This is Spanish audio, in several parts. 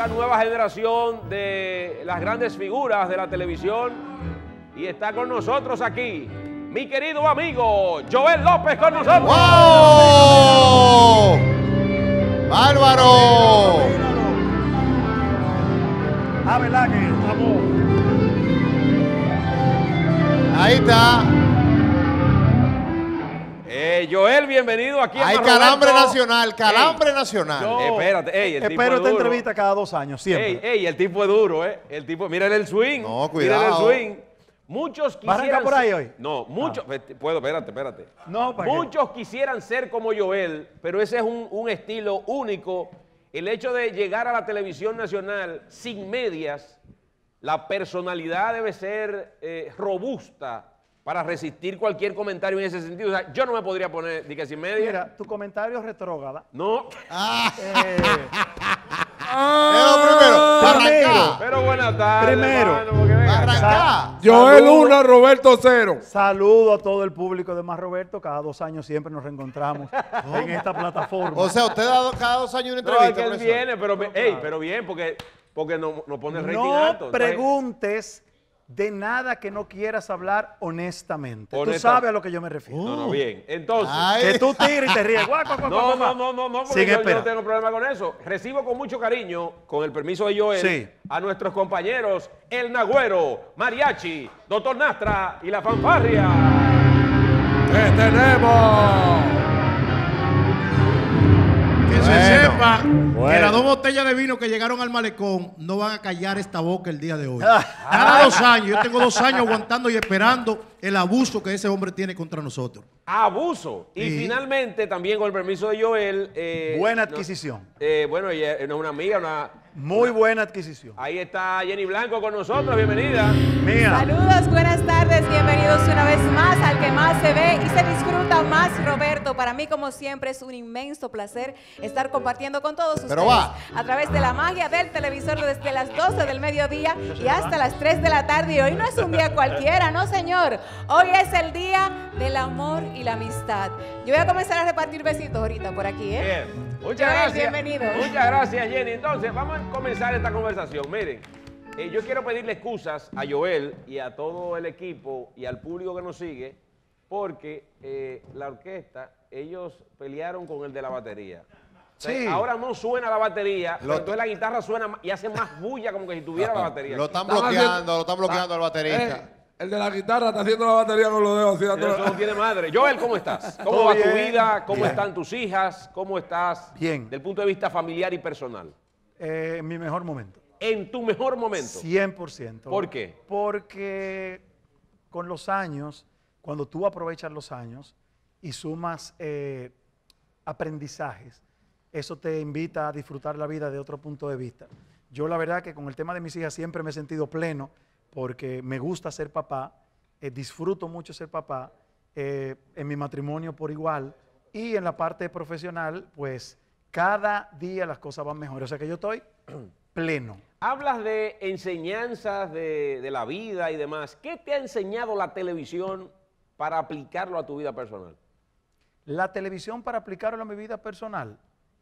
esta nueva generación de las grandes figuras de la televisión. Y está con nosotros aquí mi querido amigo Joel López con nosotros. ¡Wow! ¡Bárbaro! Ah, ¿verdad que estamos? Ahí está. Joel, bienvenido aquí a Hay calambre nacional, calambre nacional. Espérate, el tipo Espero es esta duro. entrevista cada 2 años, siempre. El tipo es duro, El tipo, mírale el swing. No, Mírale el cuidado. swing. Muchos ¿Va a arrancar quisieran por ahí ser- hoy? No, muchos. Puedo, espérate. No, ¿para qué? Muchos quisieran ser como Joel, pero ese es un estilo único. El hecho de llegar a la televisión nacional sin medias, la personalidad debe ser robusta para resistir cualquier comentario en ese sentido. O sea, yo no me podría poner ni que sin medias. Mira, tu comentario es retrógrada. No, Arranca. pero buenas tardes. Primero. hermano, porque ven acá. Arranca. Joel Saludo. 1, Roberto 0. Saludo a todo el público de Más Roberto. Cada 2 años siempre nos reencontramos en esta plataforma. O sea, usted da cada 2 años una No, es que entrevista. él profesor. viene, pero, pero bien, porque no pone el rating no alto. Entonces, preguntes de nada que no quieras hablar honestamente. Tú Honesta- sabes a lo que yo me refiero. No, bien. Entonces, Ay. Que tú tires y te ríes. Guau, guau, guau, guau, guau. no, porque Sin yo no esperar. tengo problema con eso. Recibo con mucho cariño, con el permiso de Joel, Sí. a nuestros compañeros El Nagüero, Mariachi, Doctor Nastra y La Fanfarria. ¿Qué tenemos? Que se Bueno, sepa bueno. que las 2 botellas de vino que llegaron al malecón no van a callar esta boca el día de hoy. Cada 2 años, yo tengo 2 años aguantando y esperando el abuso que ese hombre tiene contra nosotros. Abuso. Y Sí. finalmente, también con el permiso de Joel. Buena no- adquisición. bueno, ella es una amiga, Muy buena adquisición. ahí está Jenny Blanco con nosotros, bienvenida. Mira. Saludos, buenas tardes, bienvenidos una vez más al que más se ve y se disfruta más, Roberto. Para mí, como siempre, es un inmenso placer estar compartiendo con todos Pero ustedes va. a través de la magia del televisor desde las 12 del mediodía y hasta las 3 de la tarde. Y hoy no es un día cualquiera, no señor. Hoy es el día del amor y la amistad. Yo voy a comenzar a repartir besitos ahorita por aquí, ¿eh? Bien. Muchas Joel, gracias. bienvenido. Muchas gracias, Jenny. Entonces, vamos a comenzar esta conversación. Miren, yo quiero pedirle excusas a Joel y a todo el equipo y al público que nos sigue, porque la orquesta, ellos pelearon con el de la batería. O sea, Sí. ahora no suena la batería, pero entonces la guitarra suena y hace más bulla como que si tuviera la batería. Lo están Están bloqueando, lo están bloqueando al baterista. El de la guitarra está haciendo la batería con los dedos. Así, Eso dándole- no tiene madre. Joel, ¿cómo estás? ¿Cómo Todo va tu bien. vida? ¿Cómo Bien. están tus hijas? ¿Cómo estás? Bien. Del punto de vista familiar y personal. En mi mejor momento. En tu mejor momento. 100%. ¿Por qué? Porque con los años, cuando tú aprovechas los años y sumas aprendizajes, eso te invita a disfrutar la vida de otro punto de vista. Yo la verdad que con el tema de mis hijas siempre me he sentido pleno porque me gusta ser papá, disfruto mucho ser papá, en mi matrimonio por igual y en la parte profesional, pues cada día las cosas van mejor. O sea que yo estoy pleno. Hablas de enseñanzas de la vida y demás. ¿Qué te ha enseñado la televisión para aplicarlo a tu vida personal? La televisión para aplicarlo a mi vida personal,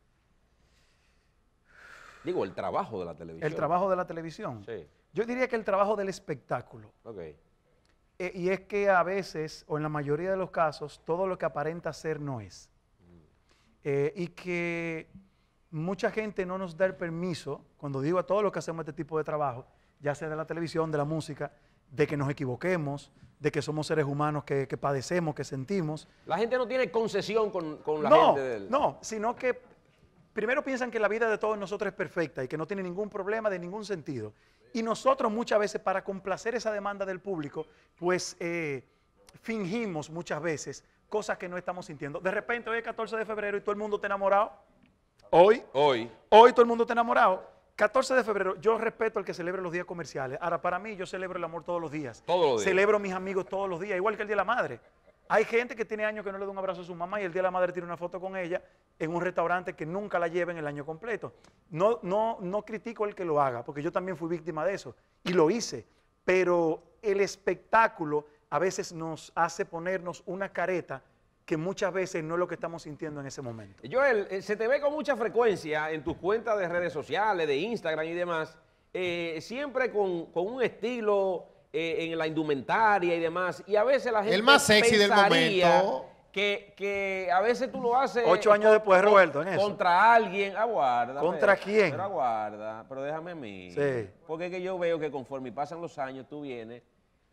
Digo, el trabajo de la televisión. el trabajo de la televisión. Sí, Yo diría que el trabajo del espectáculo. ok. Y es que a veces, o en la mayoría de los casos, todo lo que aparenta ser no es. Y que mucha gente no nos da el permiso, cuando digo a todos los que hacemos este tipo de trabajo, ya sea de la televisión, de la música, de que nos equivoquemos, de que somos seres humanos que padecemos, que sentimos. La gente no tiene concesión con la No, gente del... no, sino que primero piensan que la vida de todos nosotros es perfecta y que no tiene ningún problema de ningún sentido. Y nosotros muchas veces, para complacer esa demanda del público, pues fingimos muchas veces cosas que no estamos sintiendo. De repente hoy es 14 de febrero y todo el mundo está enamorado. Hoy todo el mundo está enamorado. 14 de febrero, yo respeto al que celebre los días comerciales. Ahora, para mí, yo celebro el amor todos los días. Todos los días. Celebro a mis amigos todos los días, igual que el Día de la Madre. Hay gente que tiene años que no le da un abrazo a su mamá y el Día de la Madre tiene una foto con ella en un restaurante que nunca la lleven el año completo. No critico el que lo haga, porque yo también fui víctima de eso y lo hice. Pero el espectáculo a veces nos hace ponernos una careta que muchas veces no es lo que estamos sintiendo en ese momento. Joel, se te ve con mucha frecuencia en tus cuentas de redes sociales, de Instagram y demás, siempre con un estilo en la indumentaria y demás, y a veces la gente El más sexy del pensaría momento. que a veces tú lo haces 8 años después, Roberto, en eso. contra alguien. Aguarda. ¿Contra pero, quién? Pero aguarda, pero déjame a mí. Sí. Porque es que yo veo que conforme pasan los años tú vienes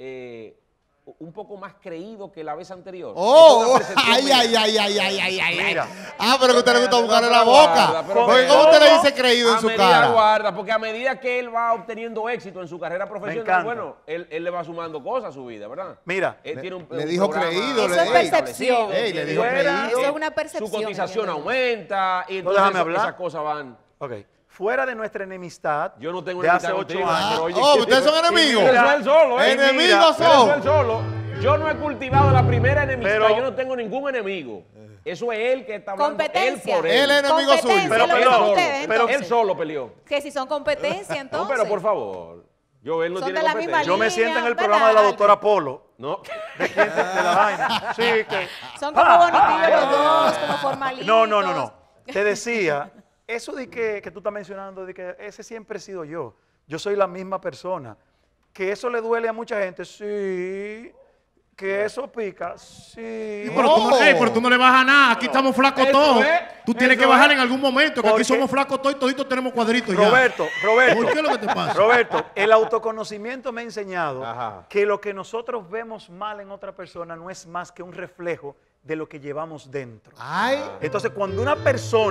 un poco más creído que la vez anterior. Oh, Es una percepción ay, mía. ay. Mira. Ah, pero que usted le gusta buscarle la Pero boca. guarda, pero Porque ¿cómo? ¿cómo usted le dice creído en su cara? Guarda, porque a medida que él va obteniendo éxito en su carrera encanta. profesional, bueno, él le va sumando cosas a su vida, ¿verdad? Mira, Él tiene le dijo programa creído, Eso es percepción. Ey, le dijo fuera, creído. Eso es una percepción. Su cotización mi amor. aumenta y No, entonces déjame hablar. esas cosas van. ok, fuera de nuestra enemistad Yo no tengo de hace enemistad 8 contigo, años. pero oye, Oh, ustedes son pero enemigos. eso es él solo, ¿eh? Enemigos Pero eso es él son. solo. Yo no he cultivado la primera enemistad, Pero- yo no tengo ningún enemigo. Eso es él que está hablando, él Competencia. por él. Él es enemigo Competencia, suyo. Pero lo que perdón, son ustedes, pero- entonces. Él solo peleó. Que si son competencia, entonces. No, pero por favor. Él no Son tiene de la competencia. misma Yo me línea, siento en el ¿verdad, programa de la Albert? doctora Polo. No. ¿De quién? De la vaina. Sí, que... Son como bonitillos los dos, como formalitos. No. Te decía, eso de que tú estás mencionando, de que ese siempre he sido yo. Yo soy la misma persona. Que eso le duele a mucha gente, sí. Que eso pica, sí. Sí, pero tú no le bajas nada. Aquí estamos flacos Eso todos. es, Tú tienes eso que bajar es. en algún momento, que ¿Por aquí qué? somos flacos todos y toditos tenemos cuadritos ya. Roberto. ¿Por qué es lo que te pasa? Roberto, el autoconocimiento me ha enseñado Ajá. que lo que nosotros vemos mal en otra persona no es más que un reflejo de lo que llevamos dentro. Ay, Entonces, cuando una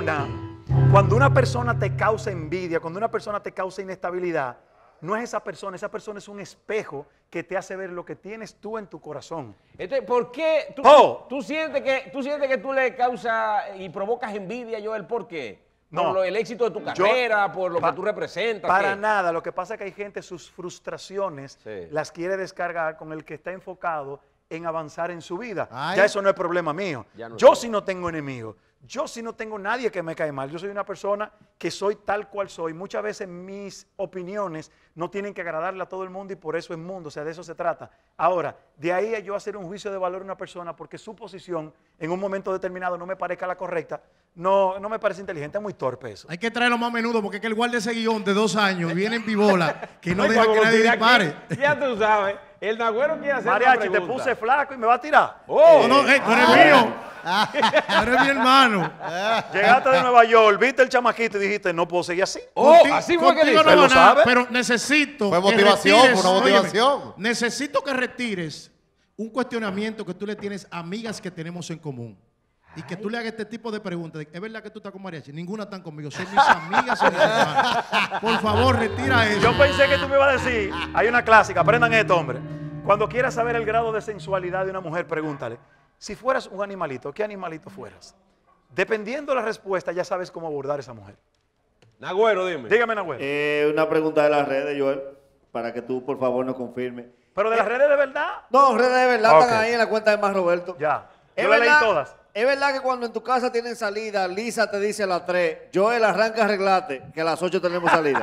persona te causa envidia, cuando una persona te causa inestabilidad, no es esa persona es un espejo que te hace ver lo que tienes tú en tu corazón. Entonces, ¿por qué tú sientes que tú le causas y provocas envidia, Joel? ¿Por qué? No. ¿Por el éxito de tu Yo- carrera? ¿Por lo pa- que tú representas? Para ¿qué? nada, lo que pasa es que hay gente, sus frustraciones Sí. las quiere descargar con el que está enfocado en avanzar en su vida. Ay. Ya eso no es problema mío. Ya no Yo es. sí no tengo enemigos. Yo sí no tengo nadie que me cae mal. Yo soy una persona que soy tal cual soy. Muchas veces mis opiniones no tienen que agradarle a todo el mundo y por eso es mundo. O sea, de eso se trata. Ahora, de ahí a yo hacer un juicio de valor a una persona porque su posición en un momento determinado no me parezca la correcta, no me parece inteligente, es muy torpe eso. Hay que traerlo más a menudo porque es que el guardia de ese guión de 2 años viene en pibola que no Ay, deja cuando que lo nadie tire aquí, dispare. Ya tú sabes, el Nagüero quiere hacer una Mariachi, te pregunta. puse flaco y me va a tirar. Oh, No, tú eres mío. Tú eres mi hermano. Llegaste de Nueva York, viste el chamaquito y dijiste, no puedo seguir así. así fue que Contigo dice. no va ¿Lo nada, sabe? pero necesito Fue que motivación, retires- fue una óyeme, motivación. necesito que retires un cuestionamiento que tú le tienes a amigas que tenemos en común. Y que tú le hagas este tipo de preguntas. ¿Es verdad que tú estás con Mariachi? Ninguna están conmigo. Son mis amigas y mis hermanas. Por favor, retira eso. Yo pensé que tú me ibas a decir, hay una clásica, aprendan esto, hombre. Cuando quieras saber el grado de sensualidad de una mujer, pregúntale, si fueras un animalito, ¿qué animalito fueras? Dependiendo de la respuesta, ya sabes cómo abordar a esa mujer. Nagüero, dime. Dígame, Nahuel. Una pregunta de las redes, Joel, para que tú, por favor, nos confirmes. ¿Pero de las redes de verdad? No, redes de verdad Ok. están ahí en la cuenta de Más Roberto. Ya. ¿Es Yo la leí verdad, todas. es verdad que cuando en tu casa tienen salida, Lisa te dice a las 3, Joel, arranca a arreglarte, que a las 8 tenemos salida?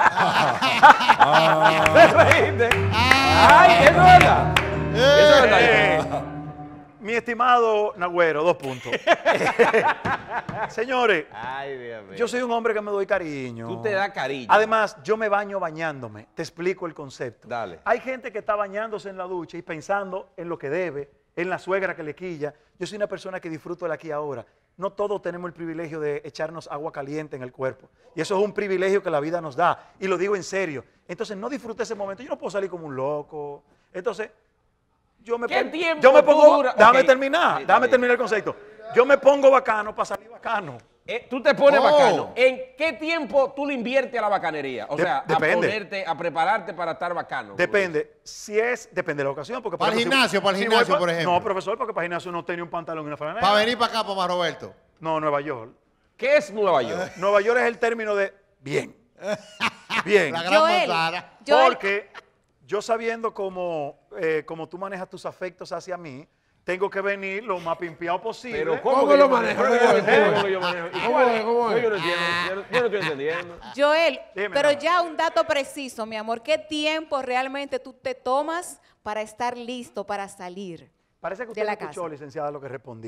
¿Te reíste? Ay, eso es verdad. Eso es verdad. Mi estimado Nagüero, 2 puntos. Señores, Ay, Dios mío. yo soy un hombre que me doy cariño. Tú te das cariño. Además, yo me baño bañándome. Te explico el concepto. Dale. Hay gente que está bañándose en la ducha y pensando en lo que debe, en la suegra que le quilla. Yo soy una persona que disfruto del aquí y ahora. No todos tenemos el privilegio de echarnos agua caliente en el cuerpo. Y eso es un privilegio que la vida nos da. Y lo digo en serio. Entonces, no disfrute ese momento. Yo no puedo salir como un loco. Entonces, yo me ¿Qué pongo, tiempo yo me tú pongo, duras? déjame Ok. terminar, Sí, está déjame bien. terminar el concepto. Yo me pongo bacano para salir bacano. Tú te pones Oh. bacano. ¿En qué tiempo tú le inviertes a la bacanería? O sea, depende. a prepararte para estar bacano. Depende, depende de la ocasión. Porque, por Para el ejemplo, gimnasio, para el voy gimnasio, por ejemplo. No, profesor, porque para el gimnasio no tenía un pantalón y una franela. para venir para acá, para Roberto. No, Nueva York. ¿Qué es Nueva York? Nueva York es el término de bien. Bien. La gran Joel, manzana. Joel, Porque yo sabiendo cómo tú manejas tus afectos hacia mí, tengo que venir lo más pimpeado posible. Pero ¿Cómo que lo yo manejo? ¿Cómo ¿Cómo es? que yo manejo? ¿Y ¿Cómo cuál es? ¿Cómo es? Yo no entiendo. Yo no estoy entendiendo. Joel, Dime, pero Nagüero. ya un dato preciso, mi amor. ¿Qué tiempo realmente tú te tomas para estar listo para salir? Parece que de usted la no escuchó, casa. licenciada, lo que respondí.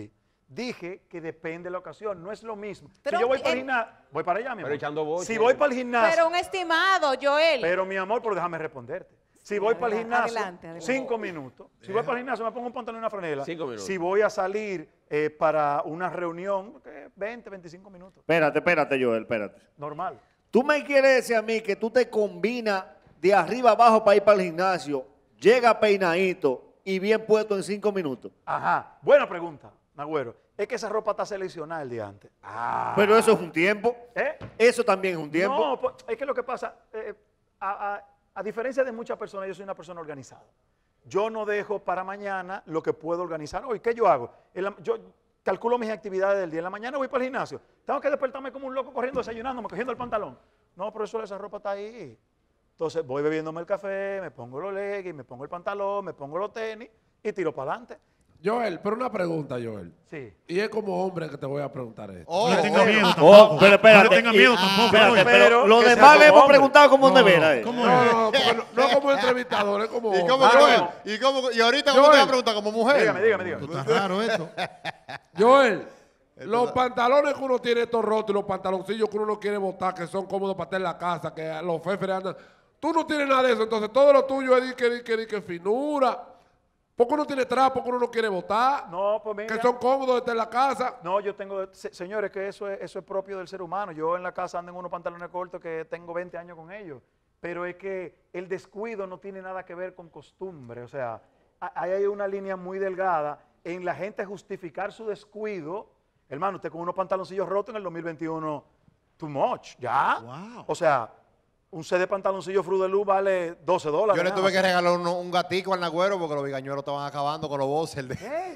Dije que depende de la ocasión, no es lo mismo. Pero si yo voy para el en- gimnasio, voy para allá, mi Pero amor. echando boche. Si voy para el gimnasio, Pero un estimado, Joel. pero mi amor, pero déjame responderte. Si voy para el gimnasio, Adelante. 5 minutos. Si voy para el gimnasio, me pongo un pantalón y una franela. 5 minutos. Si voy a salir para una reunión, 20, 25 minutos. Espérate, Joel, espérate. Normal. Tú me quieres decir a mí que tú te combinas de arriba abajo para ir para el gimnasio, llega peinadito y bien puesto en 5 minutos. Ajá. Buena pregunta, Nagüero. Es que esa ropa está seleccionada el día antes. Pero eso es un tiempo. ¿Eh? Eso también es un tiempo. No, pues, es que lo que pasa, a diferencia de muchas personas, yo soy una persona organizada. Yo no dejo para mañana lo que puedo organizar hoy. ¿Qué yo hago? Yo calculo mis actividades del día. En la mañana voy para el gimnasio. Tengo que despertarme como un loco corriendo, desayunándome, cogiendo el pantalón. No, pero eso, esa ropa está ahí. Entonces voy bebiéndome el café, me pongo los leggings, me pongo el pantalón, me pongo los tenis y tiro para adelante. Joel, pero una pregunta, Joel. Sí. Y es como hombre que te voy a preguntar esto. Oh, No le tenga oh, miedo Oh, tampoco. pero espérate. No le tenga miedo y- tampoco. espérate, oye. pero los que demás sea le hemos como hombre. preguntado cómo de veras. ¿Cómo No, es? no, porque no como entrevistador, es como ¿Y hombre. cómo, Ah, Joel? bueno. ¿Y ahorita cómo te Joel. va a preguntar como mujer? Dígame. Esto está raro esto. Joel, los pantalones que uno tiene estos rotos y los pantaloncillos que uno no quiere botar, que son cómodos para estar en la casa, que los feferes andan. Tú no tienes nada de eso, entonces todo lo tuyo es que finura. Porque uno tiene trapo que uno no quiere botar, No, pues mira. que son cómodos de estar en la casa. No, yo tengo, señores, que eso es propio del ser humano. Yo en la casa ando en unos pantalones cortos que tengo 20 años con ellos. Pero es que el descuido no tiene nada que ver con costumbre. O sea, ahí hay una línea muy delgada en la gente justificar su descuido. Hermano, usted con unos pantaloncillos rotos en el 2021, too much, ¿ya? Wow. O sea, un set de pantaloncillos Fruit de Luz vale $12. Yo le nada tuve que más. regalar un gatico al Nagüero porque los bigañuelos estaban acabando con los boxers. ¿Qué?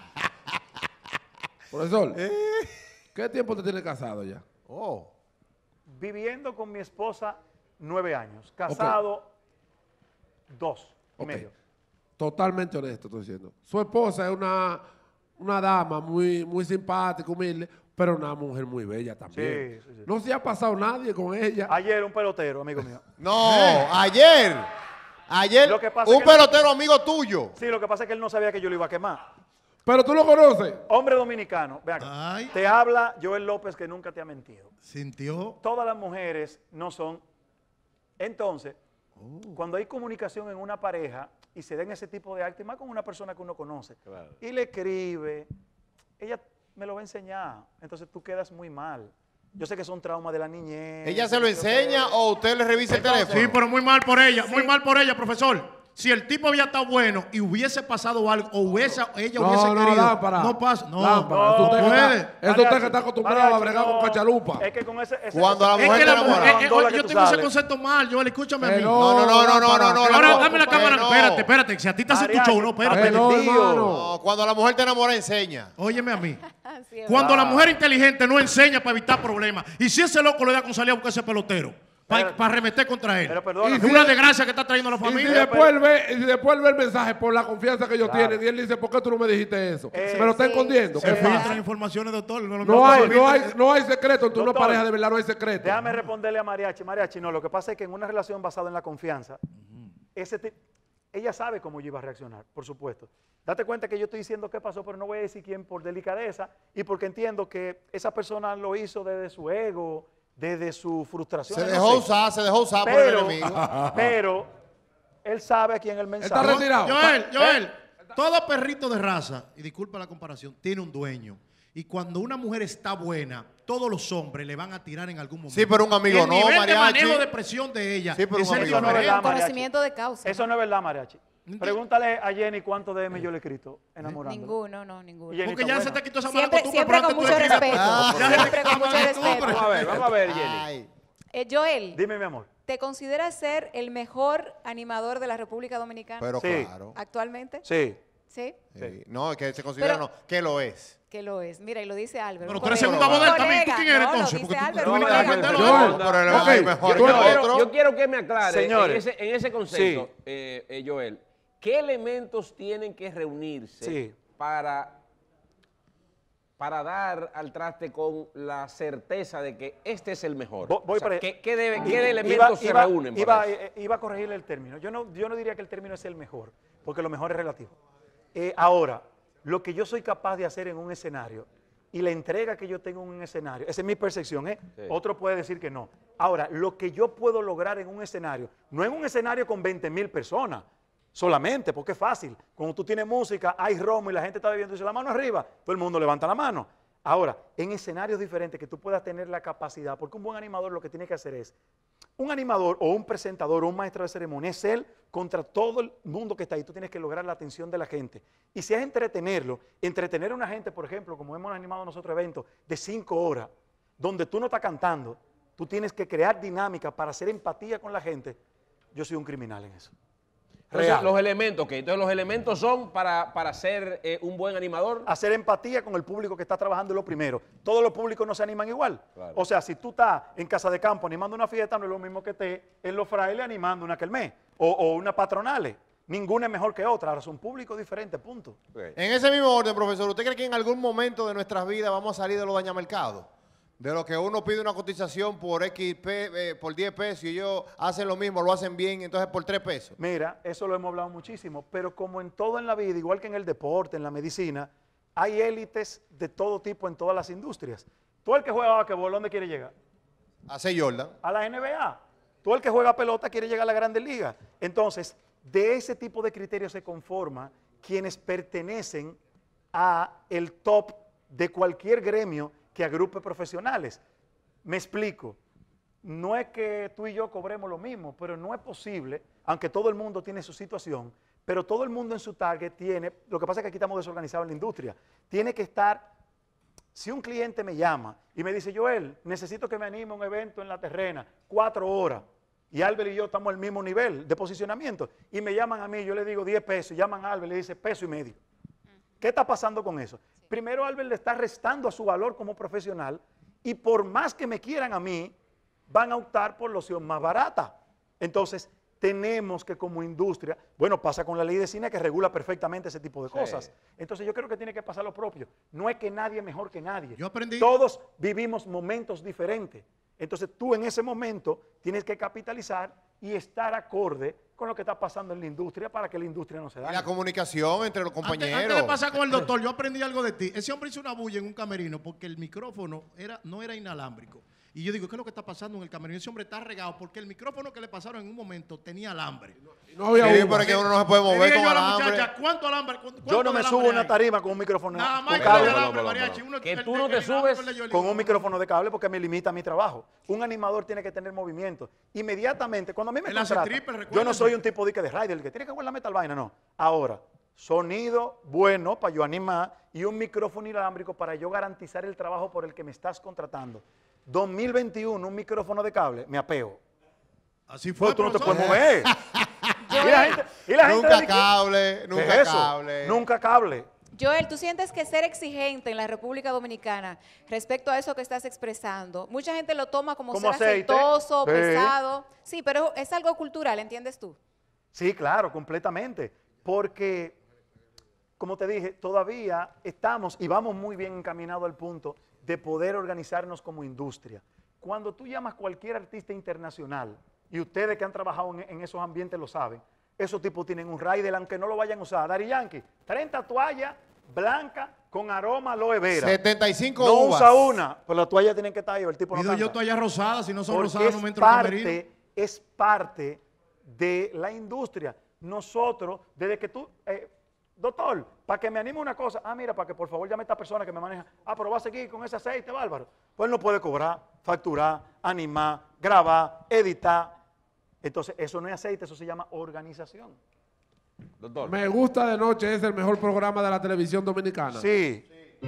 Profesor, ¿qué tiempo te tienes casado ya? Oh. Viviendo con mi esposa 9 años. Casado 2 y Ok. medio. Totalmente honesto estoy diciendo. Su esposa es una dama muy, muy simpática, humilde, pero una mujer muy bella también. Sí. No se ha pasado nadie con ella. Ayer un pelotero, amigo mío. No, ayer. Lo que pasa Un es que- pelotero amigo tuyo. Sí, lo que pasa es que él no sabía que yo lo iba a quemar. Pero tú lo conoces. Hombre dominicano, ve acá. Ay. Te habla Joel López que nunca te ha mentido. Sintió. Todas las mujeres no son. Entonces, cuando hay comunicación en una pareja y se den ese tipo de actos, y más con una persona que uno conoce, y le escribe, ella me lo va a enseñar. Entonces tú quedas muy mal. Yo sé que son traumas de la niñez. ¿Ella se lo enseña o usted le revisa el Entonces- teléfono? Sí, pero muy mal por ella, muy mal por ella, profesor. Si el tipo había estado bueno y hubiese pasado algo, o ella hubiese querido, lámpara. no pasa. No, Lámpara. no Eso usted que puede. está- Eso usted que está acostumbrado a bregar con cachalupa. Es que con ese Cuando la ese- mujer Es que te la enamora. mujer, bandola que yo tú tengo ese sales. concepto mal, Joel, escúchame a mí. No. Ahora dame la que cámara, no. espérate, si a ti te hace tu Mariachi, show, no, espérate. Que no, perdido. hermano. No, cuando la mujer te enamora, enseña. Óyeme a mí. Así es. Cuando la mujer inteligente no enseña para evitar problemas, y si ese loco le da con salir a buscar ese pelotero, para Pero- arremeter contra él, Pero perdona. es una desgracia que está trayendo a la Y si familia. después ve el mensaje por la confianza que ellos Claro. tienen, y él dice, ¿por qué tú no me dijiste eso? Sí. Me lo está Sí. escondiendo. Se ¿Qué pasa? filtran informaciones, doctor. No hay secreto. Entre una Doctor, pareja de verdad no hay secreto. Déjame responderle a Mariachi. Mariachi, no, lo que pasa es que en una relación basada en la confianza, ella sabe cómo yo iba a reaccionar, por supuesto. Date cuenta que yo estoy diciendo qué pasó, pero no voy a decir quién por delicadeza y porque entiendo que esa persona lo hizo desde su ego, desde su frustración. Se no dejó sé. usar por el Pero, enemigo. pero él sabe a quién el Él mensaje. está retirado. Joel, todo perrito de raza, y disculpa la comparación, tiene un dueño. Y cuando una mujer está buena, todos los hombres le van a tirar en algún momento. Sí, pero un amigo el no, nivel de Mariachi. manejo de presión de ella. Sí, pero es un el amigo no es diferente. verdad, Mariachi. Conocimiento de causa. Eso no es verdad, Mariachi. Pregúntale a Jenny cuánto DM yo le he escrito enamorando. Ninguno, no, ninguno. Y Jenny Porque está ya se buena. te quitó esa mala Siempre, costumbre. siempre pero con antes tú mucho le querías- respeto. Siempre con mucho respeto. Vamos a ver, Jenny. Ay. Joel, Dime, mi amor. ¿te consideras ser el mejor animador de la República Dominicana Pero Sí. claro. actualmente? Sí. Sí, Sí. No, es que se considera, Pero- no, que lo es. que lo es. Mira, y lo dice Álvaro. Pero un tú eres colega. segunda voz de él también. ¿Tú Colega. quién eres No, lo entonces? dice Porque tú Álvaro, tú un viniste a colega. defenderlo. Joel, No, pero él es ok, el mejor yo que quiero- otro. Yo quiero que me aclare Señores. en ese concepto, Joel, ¿qué elementos tienen que reunirse Sí. para dar al traste con la certeza de que este es el mejor? Voy para- ¿qué de elementos se reúnen? para eso? Iba a corregirle el término. Yo no diría que el término es el mejor, porque lo mejor es relativo. Ahora, lo que yo soy capaz de hacer en un escenario y la entrega que yo tengo en un escenario, esa es mi percepción, ¿eh? Sí. Otro puede decir que no. Ahora, lo que yo puedo lograr en un escenario, no en un escenario con 20,000 personas solamente, porque es fácil. Cuando tú tienes música, hay romo y la gente está bebiendo y dice la mano arriba, todo el mundo levanta la mano. Ahora, en escenarios diferentes que tú puedas tener la capacidad, porque un buen animador lo que tiene que hacer es, un animador o un presentador o un maestro de ceremonia es él contra todo el mundo que está ahí. Tú tienes que lograr la atención de la gente. Y si es entretenerlo, entretener a una gente, por ejemplo, como hemos animado nosotros eventos de 5 horas, donde tú no estás cantando, tú tienes que crear dinámica para hacer empatía con la gente. Yo soy un criminal en eso. Entonces, Real. los elementos, ¿qué? Entonces, los elementos son para ser un buen animador. Hacer empatía con el público que está trabajando es lo primero. Todos los públicos no se animan igual. Claro. O sea, si tú estás en Casa de Campo animando una fiesta, no es lo mismo que estés en Los Frailes animando una kermés o una patronales. Ninguna es mejor que otra. Ahora son públicos diferentes, punto. En ese mismo orden, profesor, ¿usted cree que en algún momento de nuestras vidas vamos a salir de los dañamercados? De lo que uno pide una cotización por por 10 pesos y ellos hacen lo mismo, lo hacen bien, entonces por 3 pesos. Mira, eso lo hemos hablado muchísimo, pero como en todo en la vida, igual que en el deporte, en la medicina, hay élites de todo tipo en todas las industrias. Tú el que juega basquetbol, ¿dónde quiere llegar? Hace Jordan. A la NBA. Tú el que juega pelota quiere llegar a la Grandes Ligas. Entonces, de ese tipo de criterios se conforma quienes pertenecen a el top de cualquier gremio que agrupe profesionales. Me explico. No es que tú y yo cobremos lo mismo, pero no es posible, aunque todo el mundo tiene su situación, pero todo el mundo en su target tiene, lo que pasa es que aquí estamos desorganizados en la industria, tiene que estar, si un cliente me llama y me dice, Joel, necesito que me anime a un evento en La Terrena, 4 horas, y Albert y yo estamos al mismo nivel de posicionamiento, y me llaman a mí, yo le digo 10 pesos, llaman a Albert y le dice $1.50. ¿Qué está pasando con eso? Primero, Albert le está restando a su valor como profesional y por más que me quieran a mí, van a optar por la opción más barata. Entonces, tenemos que como industria, bueno, pasa con la ley de cine que regula perfectamente ese tipo de cosas. Entonces, yo creo que tiene que pasar lo propio. No es que nadie es mejor que nadie. Yo aprendí. Todos vivimos momentos diferentes. Entonces, tú en ese momento tienes que capitalizar y estar acorde con lo que está pasando en la industria para que la industria no se Y dañe. la comunicación entre los compañeros. Antes de pasar con el doctor, yo aprendí algo de ti. Ese hombre hizo una bulla en un camerino porque el micrófono no era inalámbrico. Y yo digo, ¿qué es lo que está pasando en el camerino? Ese hombre está regado porque el micrófono que le pasaron en un momento tenía alambre. No había Sí, uno. pero es que uno no se puede Le mover dije con yo a la alambre. muchacha, ¿cuánto alambre? Yo no me subo a una tarima con un micrófono. Nada más con que cable. el alambre, mariachi. Que tú no te subes Con un micrófono de cable porque me limita mi trabajo. Un animador tiene que tener movimiento. Inmediatamente, cuando a mí me Él hace contratan, triple, yo no recuérdense. soy un tipo de rider, el que tiene que jugar la metal vaina, no. Ahora, sonido bueno para yo animar y un micrófono inalámbrico para yo garantizar el trabajo por el que me estás contratando. 2021, un micrófono de cable, me apeo. Así fue, Pues tú no te profesor. puedes mover. y la gente Nunca dice, cable, ¿qué nunca es eso? cable. Nunca cable. Joel, ¿tú sientes que ser exigente en la República Dominicana respecto a eso que estás expresando, mucha gente lo toma como Como ser aceite. aceitoso, Sí. pesado? Sí, pero es algo cultural, ¿entiendes tú? Sí, claro, completamente. Porque, como te dije, todavía estamos y vamos muy bien encaminados al punto de poder organizarnos como industria. Cuando tú llamas a cualquier artista internacional, y ustedes que han trabajado en esos ambientes lo saben, esos tipos tienen un rider, aunque no lo vayan a usar. Daddy Yankee, 30 toallas blancas con aroma aloe vera. 75 No uvas. usa una, pero las toallas tienen que estar ahí, o el tipo no Pido yo canta. toallas rosadas, si no son Porque rosadas no me entro al camerino. es parte de la industria. Nosotros, desde que tú, doctor, para que me anime una cosa, mira, para que por favor llame a esta persona que me maneja, pero va a seguir con ese aceite, bárbaro. Pues él no puede cobrar, facturar, animar, grabar, editar. Entonces, eso no es aceite, eso se llama organización. Doctor. Me gusta de noche, es el mejor programa de la televisión dominicana. Sí.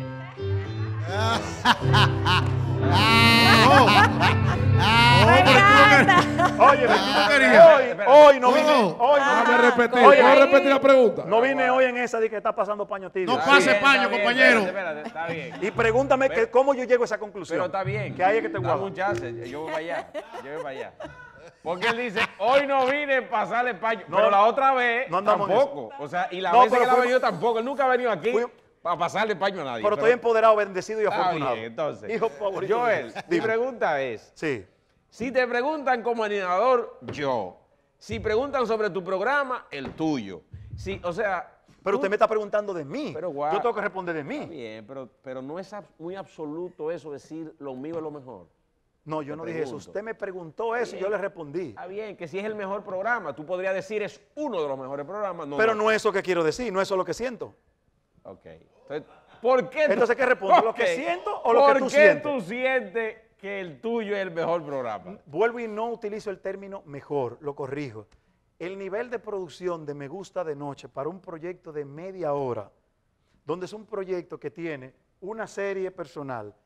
¡Me encanta! Oye, querías? hoy no vine, Oh. hoy no Déjame repetir, Oye, ¿puedo repetir la pregunta? No vine hoy en esa de que está pasando paño tibio. No Está pase bien, paño, está bien, compañero. espérate, está bien. Y pregúntame que, cómo yo llego a esa conclusión. Pero está bien. Que hay es que te Dame guardo. un chance, yo voy para allá. Yo voy para allá. Porque él dice, hoy no vine a pasarle paño. No, pero la otra vez no andamos en tampoco. O sea, y la No, vez que pero él ha fuimos- venido tampoco. Él nunca ha venido aquí Fuimos- para pasarle paño a nadie. Pero estoy empoderado, bendecido y Está afortunado. bien, entonces. Hijo favorito. Joel, mi Dime. pregunta es, Sí. si te preguntan como animador, yo. Si preguntan sobre tu programa, el tuyo. Si, o sea, Pero usted me está preguntando de mí. Pero, guau, yo tengo que responder de Está mí. bien, pero no es muy absoluto eso decir lo mío es lo mejor. No, yo Te no dije eso. pregunto. Usted me preguntó eso y yo le respondí. Está bien, que si es el mejor programa, tú podrías decir es uno de los mejores programas. Pero no es eso que quiero decir, no es eso lo que siento. Ok. Entonces, ¿por qué? Entonces, ¿qué respondo? ¿Lo que Ok. siento o lo que tú ¿Por qué sientes? tú sientes que el tuyo es el mejor programa? Vuelvo y no utilizo el término mejor, lo corrijo. El nivel de producción de Me Gusta de Noche para un proyecto de media hora, donde es un proyecto que tiene una serie personal,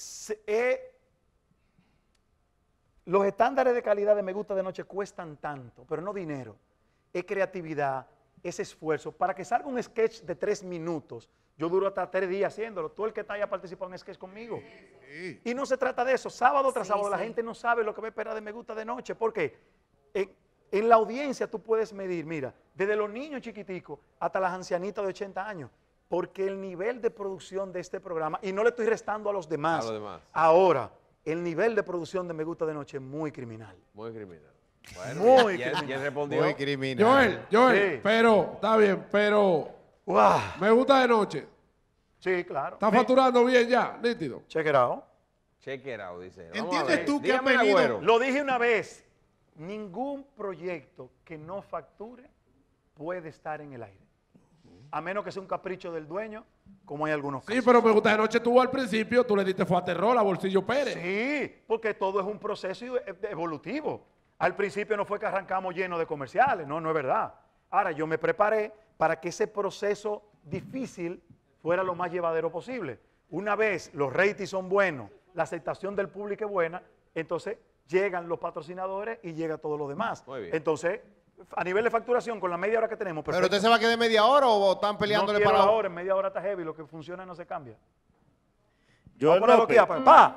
los estándares de calidad de Me Gusta de Noche cuestan tanto, pero no dinero. Es creatividad, es esfuerzo. Para que salga un sketch de 3 minutos, yo duro hasta 3 días haciéndolo. Tú el que está ahí ha participado en un sketch conmigo. Y no se trata de eso. Sábado tras sábado la gente no sabe lo que va a esperar de Me Gusta de Noche. Porque en la audiencia tú puedes medir, mira, desde los niños chiquiticos hasta las ancianitas de 80 años. Porque el nivel de producción de este programa, y no le estoy restando a los demás. A los demás. Ahora, el nivel de producción de Me Gusta de Noche es muy criminal. Muy criminal. Bueno, Muy ya criminal. respondió. Muy criminal. Joel, Sí. pero, está bien, pero ¡Wow! Me Gusta de Noche. Sí, claro. Está facturando bien ya, nítido. Check it out. Check it out, dice. Vamos a ¿Entiendes ver. tú que has Dígame, venido? Agüero. Lo dije una vez, ningún proyecto que no facture puede estar en el aire. A menos que sea un capricho del dueño, como hay algunos Sí, casos. pero Me Gusta de Noche tuvo al principio, tú le diste fue a terror a Bolsillo Pérez. Sí, porque todo es un proceso evolutivo. Al principio no fue que arrancamos lleno de comerciales, no es verdad. Ahora, yo me preparé para que ese proceso difícil fuera lo más llevadero posible. Una vez los ratings son buenos, la aceptación del público es buena, entonces llegan los patrocinadores y llega todo lo demás. Muy bien. Entonces, a nivel de facturación, con la media hora que tenemos, ¿Pero perfecto. usted se va a quedar media hora o están No peleándole quiero para la hora, en media hora está heavy, lo que funciona no se cambia. Yo Vamos a ponerlo aquí, pa.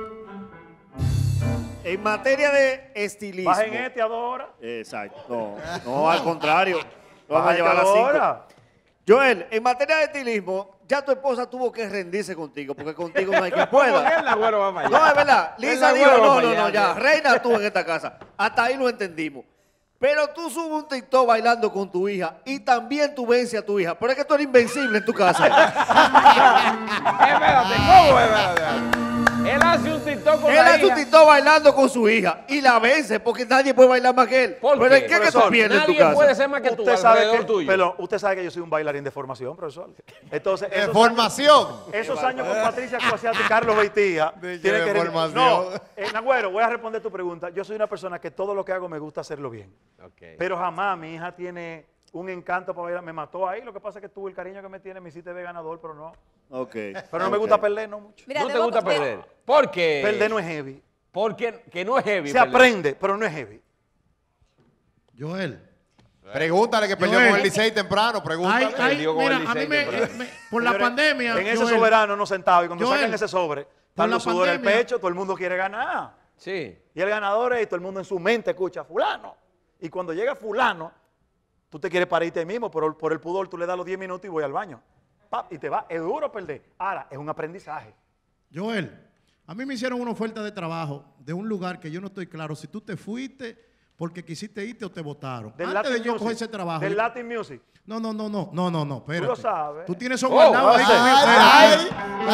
En materia de estilismo. Bajen este a 2 horas. Exacto. No, al contrario. Vamos a Bajen llevar a a 2 5. horas. Joel, en materia de estilismo, ya tu esposa tuvo que rendirse contigo, porque contigo no hay quien pueda. ¿Por qué el Agüero va para allá? No, es verdad. Lisa El dijo, Agüero no, va no, para no, allá, ya. ¿sí? Reina tú en esta casa. Hasta ahí lo entendimos. Pero tú subes un TikTok bailando con tu hija y también tú vences a tu hija. Pero es que tú eres invencible en tu casa. Espérate, ¿cómo es? Espérate. Él hace un TikTok con Él la hace un hija. TikTok bailando con su hija y la vence porque nadie puede bailar más que él. ¿Por Pero qué? ¿en qué que tú Profesor, pierdes en tu Nadie casa? puede ser más que tú Usted sabe alrededor que, tuyo. pero usted sabe que yo soy un bailarín de formación, profesor. Entonces, de formación. esos años con Patricia Cuasiat y Carlos Beitía De tienen que formación. No, Nagüero, voy a responder tu pregunta. Yo soy una persona que todo lo que hago me gusta hacerlo bien. Ok. Pero jamás mi hija tiene un encanto para bailar. Me mató ahí. Lo que pasa es que tuvo el cariño que me tiene, me hiciste ver ganador, pero no. Ok. Pero no me gusta perder, no mucho. Mira, ¿No te debo- gusta perder? ¿Por qué? Perder no es heavy. Porque que no es heavy. Se perder. aprende, pero no es heavy. Joel. Pregúntale que perdió Joel. con el Licey temprano. Pregúntale. perdió con mira, el a mí Licey, por la Señores, pandemia. En ese Joel, soberano no sentado y cuando Joel, sacan ese sobre, por están la los sudores en el pandemia- pecho, todo el mundo quiere ganar. Sí. Y el ganador es, y todo el mundo en su mente escucha, fulano. Y cuando llega fulano, tú te quieres parar ahí mismo, pero por el pudor tú le das los 10 minutos y voy al baño. Pap, y te va, es duro perder. Ahora, es un aprendizaje. Joel, a mí me hicieron una oferta de trabajo de un lugar que yo no estoy claro si tú te fuiste porque quisiste irte o te votaron. Del Antes de Latin yo Music. coger ese trabajo. Del yo- Latin Music. No, espérate. lo sabes. Tú tienes eso Oh, guardado ahí. Ay,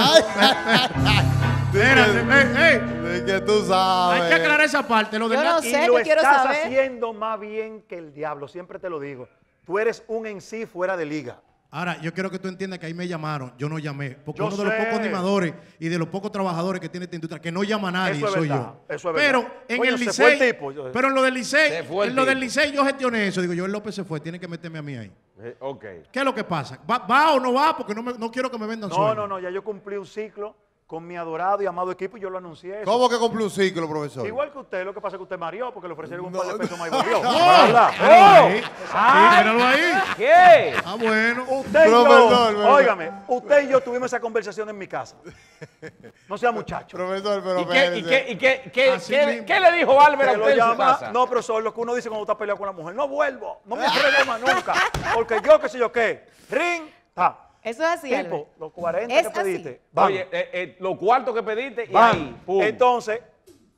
Espérate, de que tú sabes. Hay que aclarar esa parte. Lo de Yo no Latin- sé, Y lo que quiero estás saber. haciendo más bien que el diablo, siempre te lo digo. Tú eres un en sí fuera de liga. Ahora, yo quiero que tú entiendas que ahí me llamaron. Yo no llamé. Porque Yo uno de los sé. pocos animadores y de los pocos trabajadores que tiene esta industria, que no llama a nadie, Eso es soy verdad, yo. eso es pero verdad. en Oye, el se fue el Licey, tipo, yo- pero en lo del Licey, Se fue el en lo del tipo. Licey yo gestioné eso. Digo, Joel López se fue, tiene que meterme a mí ahí. Ok. ¿Qué es lo que pasa? ¿Va o no va? Porque no quiero que me vendan sueldo. No, ya yo cumplí un ciclo con mi adorado y amado equipo y yo lo anuncié. eso. ¿Cómo que cumple un ciclo, profesor? Igual que usted, lo que pasa es que usted mareó porque le ofrecieron un par de pesos más y volvió. No. ¿Verdad? Míralo ¡Oh! ahí. ¡Ay! Sí, míralo ahí. ¿Qué? Ah, bueno. Usted y Profesor, yo, ¿verdad? óigame, usted y yo tuvimos esa conversación en mi casa. No sea muchacho. Profesor, pero ¿Y qué Así mismo. qué le dijo Álvaro a Te lo usted en su llama, casa? no, profesor, lo que uno dice cuando está peleado con la mujer, no vuelvo, no me atrevo más nunca, porque yo qué sé yo qué, ring, ta, Eso es así, Albert. tipo, los 40 Es que pediste, así. van, Oye, los cuartos que pediste y van. ahí, pum. Entonces,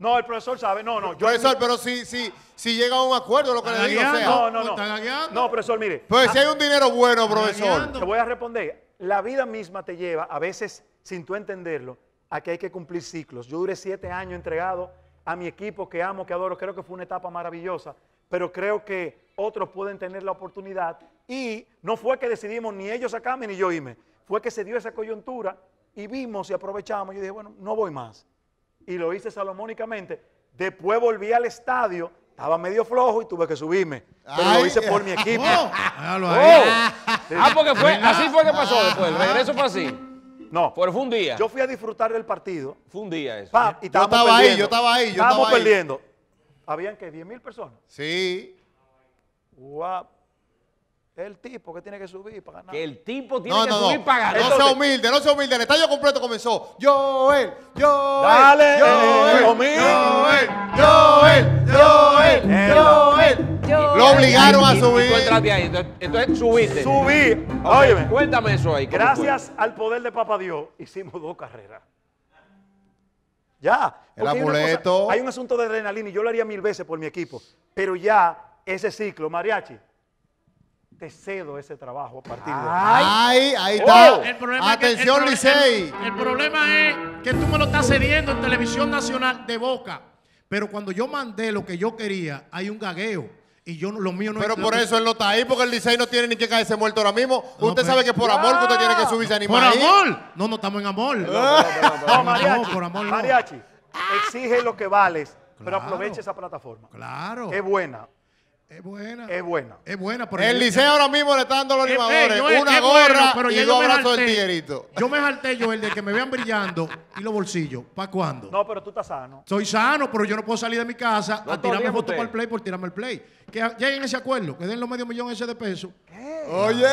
No, el profesor sabe. No, no. Yo Profesor, pero si llega a un acuerdo, lo que le digo, o sea. No, no, no. Está gagueando. No, profesor, mire. Pues si hay un dinero bueno, profesor. gagueando. Te voy a responder. La vida misma te lleva, a veces sin tú entenderlo, a que hay que cumplir ciclos. Yo duré 7 años entregado a mi equipo que amo, que adoro. Creo que fue una etapa maravillosa, pero creo que otros pueden tener la oportunidad. Y no fue que decidimos ni ellos sacarme ni yo irme. Fue que se dio esa coyuntura y vimos y aprovechamos. Yo dije, bueno, no voy más. Y lo hice salomónicamente. Después volví al estadio, estaba medio flojo y tuve que subirme. Pero Ay. lo hice por mi equipo. Déjalo ahí. Porque fue, así fue que pasó después. El regreso fue así. No, Fue un día. yo fui a disfrutar del partido. Fue un día eso. Pam, y estábamos estaba ahí, perdiendo. yo estaba ahí, yo Estábamos estaba ahí. perdiendo. Habían que 10,000 personas. Sí. Guau. El tipo que tiene que subir para ganar. Que el tipo tiene No, que no, subir no. pagando. No sea humilde, no sea humilde. El estadio completo comenzó. Joel. Dale, lo mío. Yo- Lo obligaron a Y tú subir. entraste ahí. Entonces subiste. Subí. Ok, Óyeme. Cuéntame eso ahí. ¿cómo Gracias al poder de Papá Dios, hicimos 2 carreras. Ya. El Porque hay una amuleto. cosa, hay un asunto de adrenalina y yo lo haría 1000 veces por mi equipo. Pero ya ese ciclo, Mariachi, te cedo ese trabajo a partir de hoy. Ahí está. Oh. El problema Atención, es que, Licey. el problema es que tú me lo estás cediendo en Televisión Nacional de boca. Pero cuando yo mandé lo que yo quería, hay un gagueo. Y yo lo mío no Pero es. por eso él no está ahí, porque el Licey no tiene ni que caerse muerto ahora mismo. No, Usted pero- sabe que por amor que usted tiene que subirse a ¿Por animar ahí. amor? No, no estamos en amor. No, Mariachi, por amor no. Mariachi, exige lo que vales, pero Claro. aprovecha esa plataforma. Claro. Es buena, Es buena. es buena. Es buena. Pero El Licey ahora mismo le está dando a los animadores Joel, una es gorra bueno, pero y ya 2 yo me abrazos del harté. tiguerito. Yo me harté, Joel, de que me vean brillando y los bolsillos. ¿Para cuándo? No, pero tú estás sano. Soy sano, pero yo no puedo salir de mi casa No, a tirarme todavía fotos usted. para el play por tirarme el play. Que lleguen a ese acuerdo, que den los medio millón ese de pesos Oye.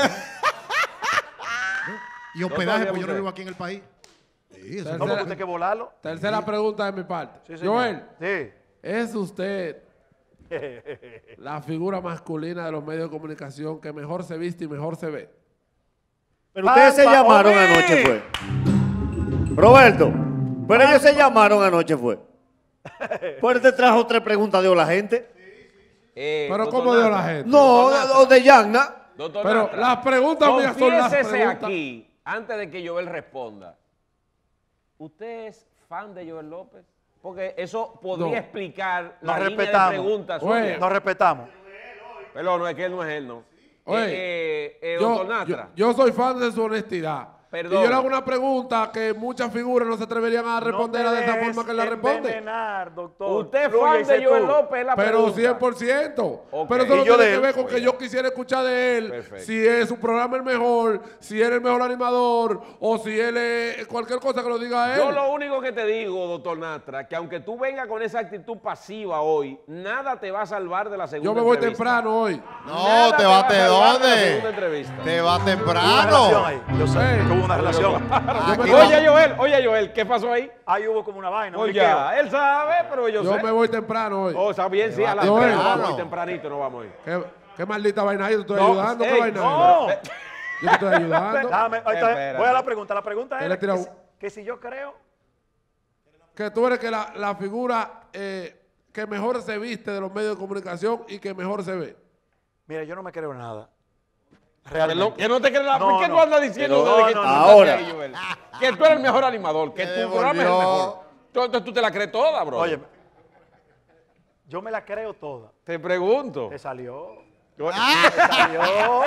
y hospedaje, todavía pues yo no usted. vivo aquí en el país. Sí, eso No, porque usted hay que volarlo. Tercera pregunta de mi parte. Sí, señor. Joel, Sí. ¿es usted la figura masculina de los medios de comunicación que mejor se viste y mejor se ve? Pero ustedes se Pampa, llamaron ¡Omi! anoche, fue. Roberto, pero ellos se llamaron anoche, fue. Por eso te trajo 3 preguntas de la gente. Pero doctor ¿cómo dio la Natra, gente? No, o de Yagna. doctor Pero Natra, las preguntas mías son las confiésese preguntas. aquí, antes de que Joel responda. ¿Usted es fan de Joel López? Porque eso podría No. explicar Nos la línea de respetamos. preguntas Oye. suyas. Nos respetamos. Pero no, es que él no es él, no. Oye, Doctor Natra. yo soy fan de su honestidad. Perdón. Y yo le hago una pregunta que muchas figuras no se atreverían a responder No te de esa dejes forma que él la responde. envenenar, doctor. Usted es Fluye fan y sé de Joel tú. López, es la Pero pregunta. 100%. Ok. Pero eso Y no yo tiene de que él. ver con que yo quisiera escuchar de él Perfecto. si es su programa el mejor, si él es el mejor animador o si él es cualquier cosa que lo diga él. Yo lo único que te digo, doctor Natra, que aunque tú vengas con esa actitud pasiva hoy, nada te va a salvar de la segunda Yo me voy entrevista. temprano hoy. No, Nada te va a vas de salvar de la segunda dónde. entrevista. Te vas Hubo una relación temprano. ahí. Yo sé que hubo una relación. Aquí Oye, Joel, ¿qué pasó ahí? Ahí hubo como una vaina. un Oye, liqueo. él sabe, pero yo Yo sé. me voy temprano hoy. Oh, está bien, sí, a las Joel. 3 no vamos hoy, tempranito no vamos hoy. ¿Qué maldita vaina ahí? ¿Te estoy No, ayudando? ¿Qué ey, vaina no. es? Yo te estoy ayudando. Déjame, ahorita Espérate. voy a la pregunta. La pregunta Él le es tira que si yo creo. Que tú eres que la figura que mejor se viste de los medios de comunicación y que mejor se ve. Mira, yo no me creo nada. Perdón, Realmente. que no te crees nada. No, ¿Por qué no. tú andas diciendo Pero- desde que no, tú no, estás ahora. ahí, Joel? Que tú eres el mejor animador, que Te tu programa es el devolvió. mejor. Entonces tú te la crees toda, bro. Oye, yo me la creo toda. Te pregunto. Te salió. Ah. Te salió.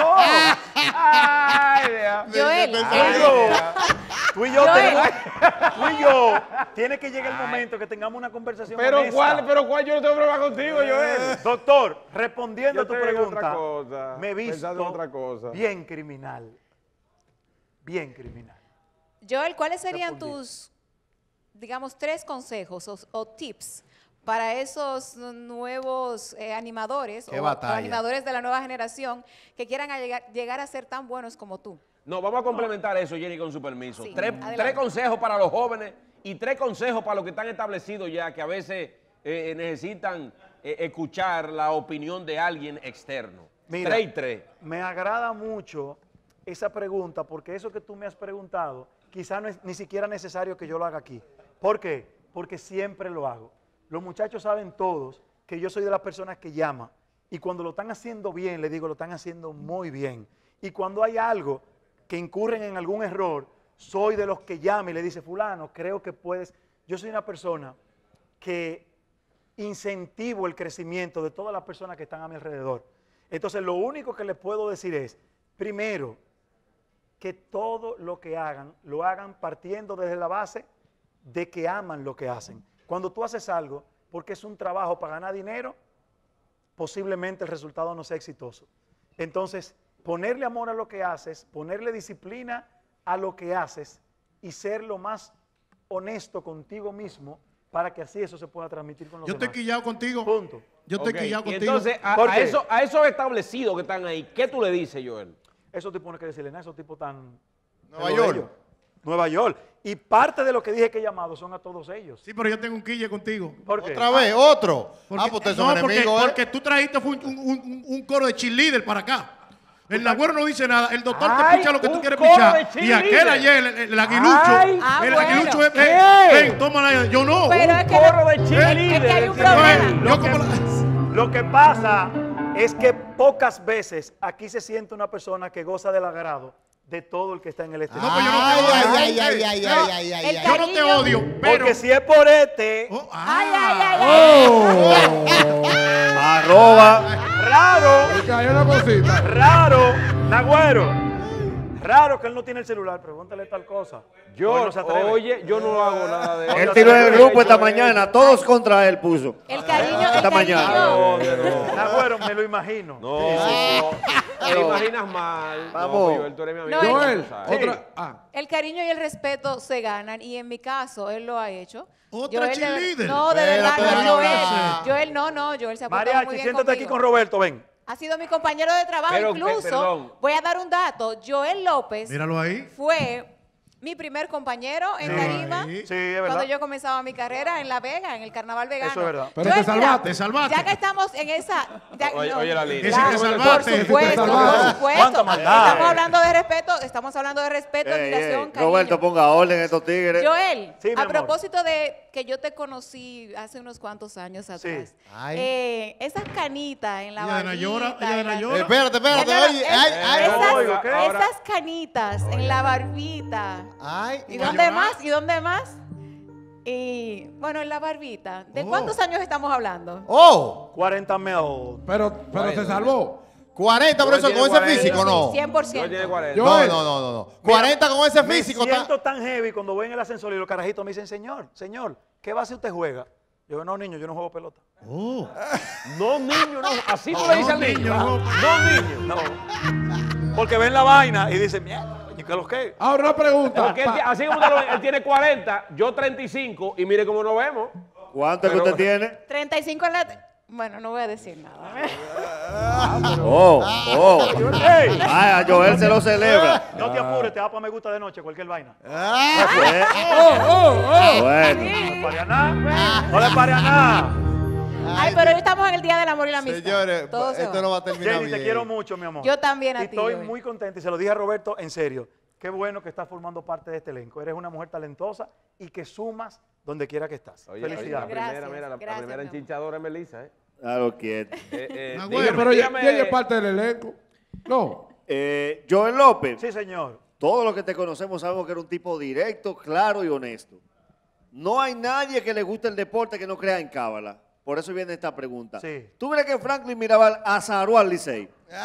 Ay, Dios. Joel, Tú y yo Joel. tenemos, tú y yo, tiene que llegar el momento que tengamos una conversación Pero honesta. cuál, yo no tengo problema contigo, Joel. Doctor, respondiendo Yo a tu te digo pregunta, otra cosa, me he pensando visto en otra cosa. bien criminal. Bien criminal. Joel, ¿cuáles serían Respondí. tus, digamos, 3 consejos o tips para esos nuevos animadores Qué o batalla. animadores de la nueva generación que quieran llegar a ser tan buenos como tú? No, vamos a complementar eso, Jenny, con su permiso. Sí, Tres adelante. consejos para los jóvenes y 3 consejos para los que están establecidos ya, que a veces necesitan escuchar la opinión de alguien externo. Mira, 3 y 3. Me agrada mucho esa pregunta porque eso que tú me has preguntado quizá no es ni siquiera necesario que yo lo haga aquí. ¿Por qué? Porque siempre lo hago. los muchachos saben todos que yo soy de las personas que llama. Y cuando lo están haciendo bien, le digo, lo están haciendo muy bien. Y cuando hay algo que incurren en algún error, soy de los que llama y le dice, fulano, creo que puedes. Yo soy una persona que incentivo el crecimiento de todas las personas que están a mi alrededor. Entonces, lo único que les puedo decir es, primero, que todo lo que hagan, lo hagan partiendo desde la base de que aman lo que hacen. Cuando tú haces algo porque es un trabajo para ganar dinero, posiblemente el resultado no sea exitoso. Entonces, ponerle amor a lo que haces, ponerle disciplina a lo que haces y ser lo más honesto contigo mismo para que así eso se pueda transmitir con los Yo demás. estoy quillado contigo. Punto. Yo estoy Ok, quillado y contigo. entonces, ¿Por a qué? esos establecidos que están ahí, ¿qué tú le dices, Joel? Esos tipos no hay que decirle nada, esos tipos tan... Nueva es lo de York. ellos. Nueva York. Y parte de lo que dije que he llamado son a todos ellos. Sí, pero yo tengo un quille contigo. ¿Por qué? Otra vez, otro. Porque, Pues ustedes no, son enemigos, porque tú trajiste fue un coro de cheerleader para acá. El Nagüero no dice nada, el doctor te Ay, picha lo que tú un quieres coro pichar. de Y cheerleader. aquel ayer, el aguilucho, Ay. el bueno. aguilucho es, ¿Qué? ven, tómala, yo no. Pero es que, Coro de es cheerleader. que hay un Yo problema. Yo como la- Lo que pasa es que pocas veces aquí se siente una persona que goza del agrado de todo el que está en el estudio. No, pues yo no te Ay, odio. ay, ay, Ey, ay, no, ay, ay, ay, el ay. Yo no te cariño. odio, pero... Porque si es por este, Oh, Ay, ay, ay, ay. Arroba. raro, Me cayó una cosita. raro, Nagüero. Raro que él no tiene el celular, pregúntale tal cosa. Yo, Hoy no se atreve. oye, yo no hago nada de eso. Él tiró en el grupo esta mañana, todos contra él puso. El cariño, el Esta mañana. cariño. Nagüero, me lo imagino. No, te imaginas mal. Vamos. No, Joel, tú eres mi amigo. No, Joel, tú sabes. otra. El cariño y el respeto se ganan y en mi caso él lo ha hecho. Otra Joel de- cheerleader. No, de verdad, Espérate, no, déjame Joel. hablar. Joel no, Joel se ha portado Mariachi, muy bien siéntate aquí conmigo. con Roberto, ven. Ha sido mi compañero de trabajo, Pero, incluso. perdón. Voy a dar un dato. Joel López Míralo ahí. fue mi primer compañero en Tarima. ahí. Sí, es verdad. Cuando yo comenzaba mi carrera en La Vega, en el Carnaval Vegano. Eso es verdad. Pero Joel, te salvaste. mira, Te salvaste. Ya que estamos en esa... ya- Oye, no, oye la línea. Ese claro, te por salvaste. supuesto, Te por salvaste. supuesto. ¿Cuánta maldad? Estamos hablando de respeto, estamos hablando de respeto, admiración, cariño. Roberto, ponga orden en estos tigres. Joel, Sí, mi a amor. propósito de que yo te conocí hace unos cuantos años atrás, Ay. esas canitas en la Ella de Nayora, barbita, ella de en la- Nayora. Espérate, espérate, No, no, oye. Ay, ay, esas, oigo, ¿qué? esas canitas en la barbita. ay. ¿Y ¿Va a dónde llorar? más? ¿Y dónde más? Y bueno, en la barbita. ¿De Oh. cuántos años estamos hablando? Oh, 40 mil. Pero se salvó. 40, por eso Joel con tiene ese 40. físico, no. Joel tiene 100%. 40. Yo- No, Joel. no, no, no. 40 con ese Me físico. siento tan heavy cuando voy en el ascensor y los carajitos me dicen, señor, ¿qué base usted juega? Yo digo, no, niño, yo no juego pelota. Oh. No, niño, no. Así tú le dices al niño, niño. no. No, niño. No. Porque ven la vaina y dicen, mierda, ¿y qué es lo que? Ahora una pregunta. Porque así como usted lo ve, él tiene 40, yo 35, y mire cómo nos vemos. ¿Cuánto es que usted tiene? 35 en la... Bueno, no voy a decir nada. Oh. ¡Ey! Ay, a Joel se lo celebra. No te apures, te va para me gusta de noche, cualquier vaina. Eh, Oh. Bueno. No le pare a nada. No le pare a nada. Ay, pero hoy estamos en el Día del Amor y la Amistad. Señores, Todo se esto va. no va a terminar Jenny, bien. te quiero mucho, mi amor. Yo también a Y ti, estoy Joel. muy contento y se lo dije a Roberto en serio. Qué bueno que estás formando parte de este elenco. Eres una mujer talentosa y que sumas donde quiera que estás. Oye, la Felicidades. primera, Gracias, mira, la gracias, primera mi amor. enchinchadora es Melissa, ¿eh? Claro, quieto. Ah, dígame, bueno. Pero dígame- ella es parte del elenco. No. Joel López, Sí, señor. todos los que te conocemos sabemos que eres un tipo directo, claro y honesto. No hay nadie que le guste el deporte que no crea en cábala. Por eso viene esta pregunta. Sí. ¿Tú crees que Franklin Mirabal azaró al Licey?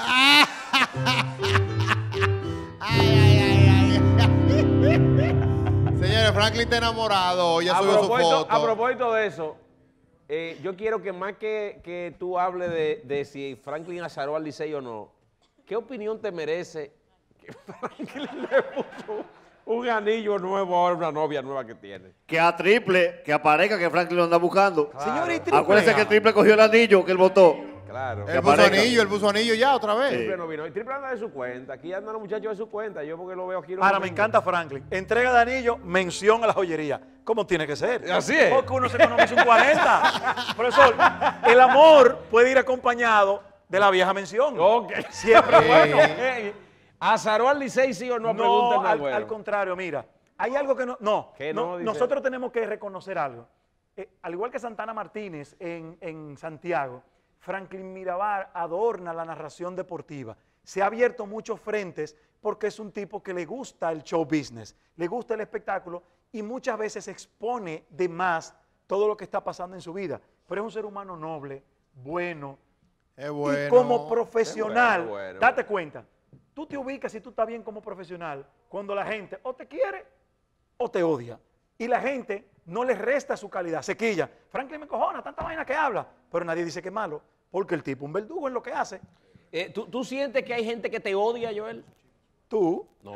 Señores, Franklin está enamorado. Ya subió su foto. A propósito de eso, yo quiero que más que tú hables de si Franklin azaró al Licey o no, ¿qué opinión te merece que Franklin le puso un anillo nuevo ahora a una novia nueva que tiene? Que a Triple, que aparezca que Franklin lo anda buscando. Señor, y Triple. Acuérdense que Triple cogió el anillo que él votó. Claro. Él puso aparezca. anillo, él puso anillo ya otra vez. Triple no vino. Y Triple anda de su cuenta. Aquí andan los muchachos de su cuenta. Yo porque lo veo aquí. Ahora, me encanta Franklin. Entrega de anillo, mención a la joyería. ¿Cómo tiene que ser? Así es. Porque uno se economiza un 40. Profesor, el amor puede ir acompañado de la vieja mención. Ok. Siempre bueno. ¿Azaró al Licey sí o no? Pregunta No, el Nagüero. al contrario, mira. Hay algo que no. No, ¿Qué no, dice? nosotros tenemos que reconocer algo. al igual que Santana Martínez en Santiago, Franklin Mirabal adorna la narración deportiva. Se ha abierto muchos frentes porque es un tipo que le gusta el show business, le gusta el espectáculo y muchas veces expone de más todo lo que está pasando en su vida. Pero es un ser humano noble, bueno. Es bueno. Y como profesional, Es bueno. date cuenta, tú te ubicas si tú estás bien como profesional cuando la gente o te quiere o te odia. Y la gente no le resta su calidad, se quilla. Franklin me cojona, tanta vaina que habla, pero nadie dice que es malo, porque el tipo es un verdugo en lo que hace. ¿Tú sientes que hay gente que te odia, Joel? Tú, No.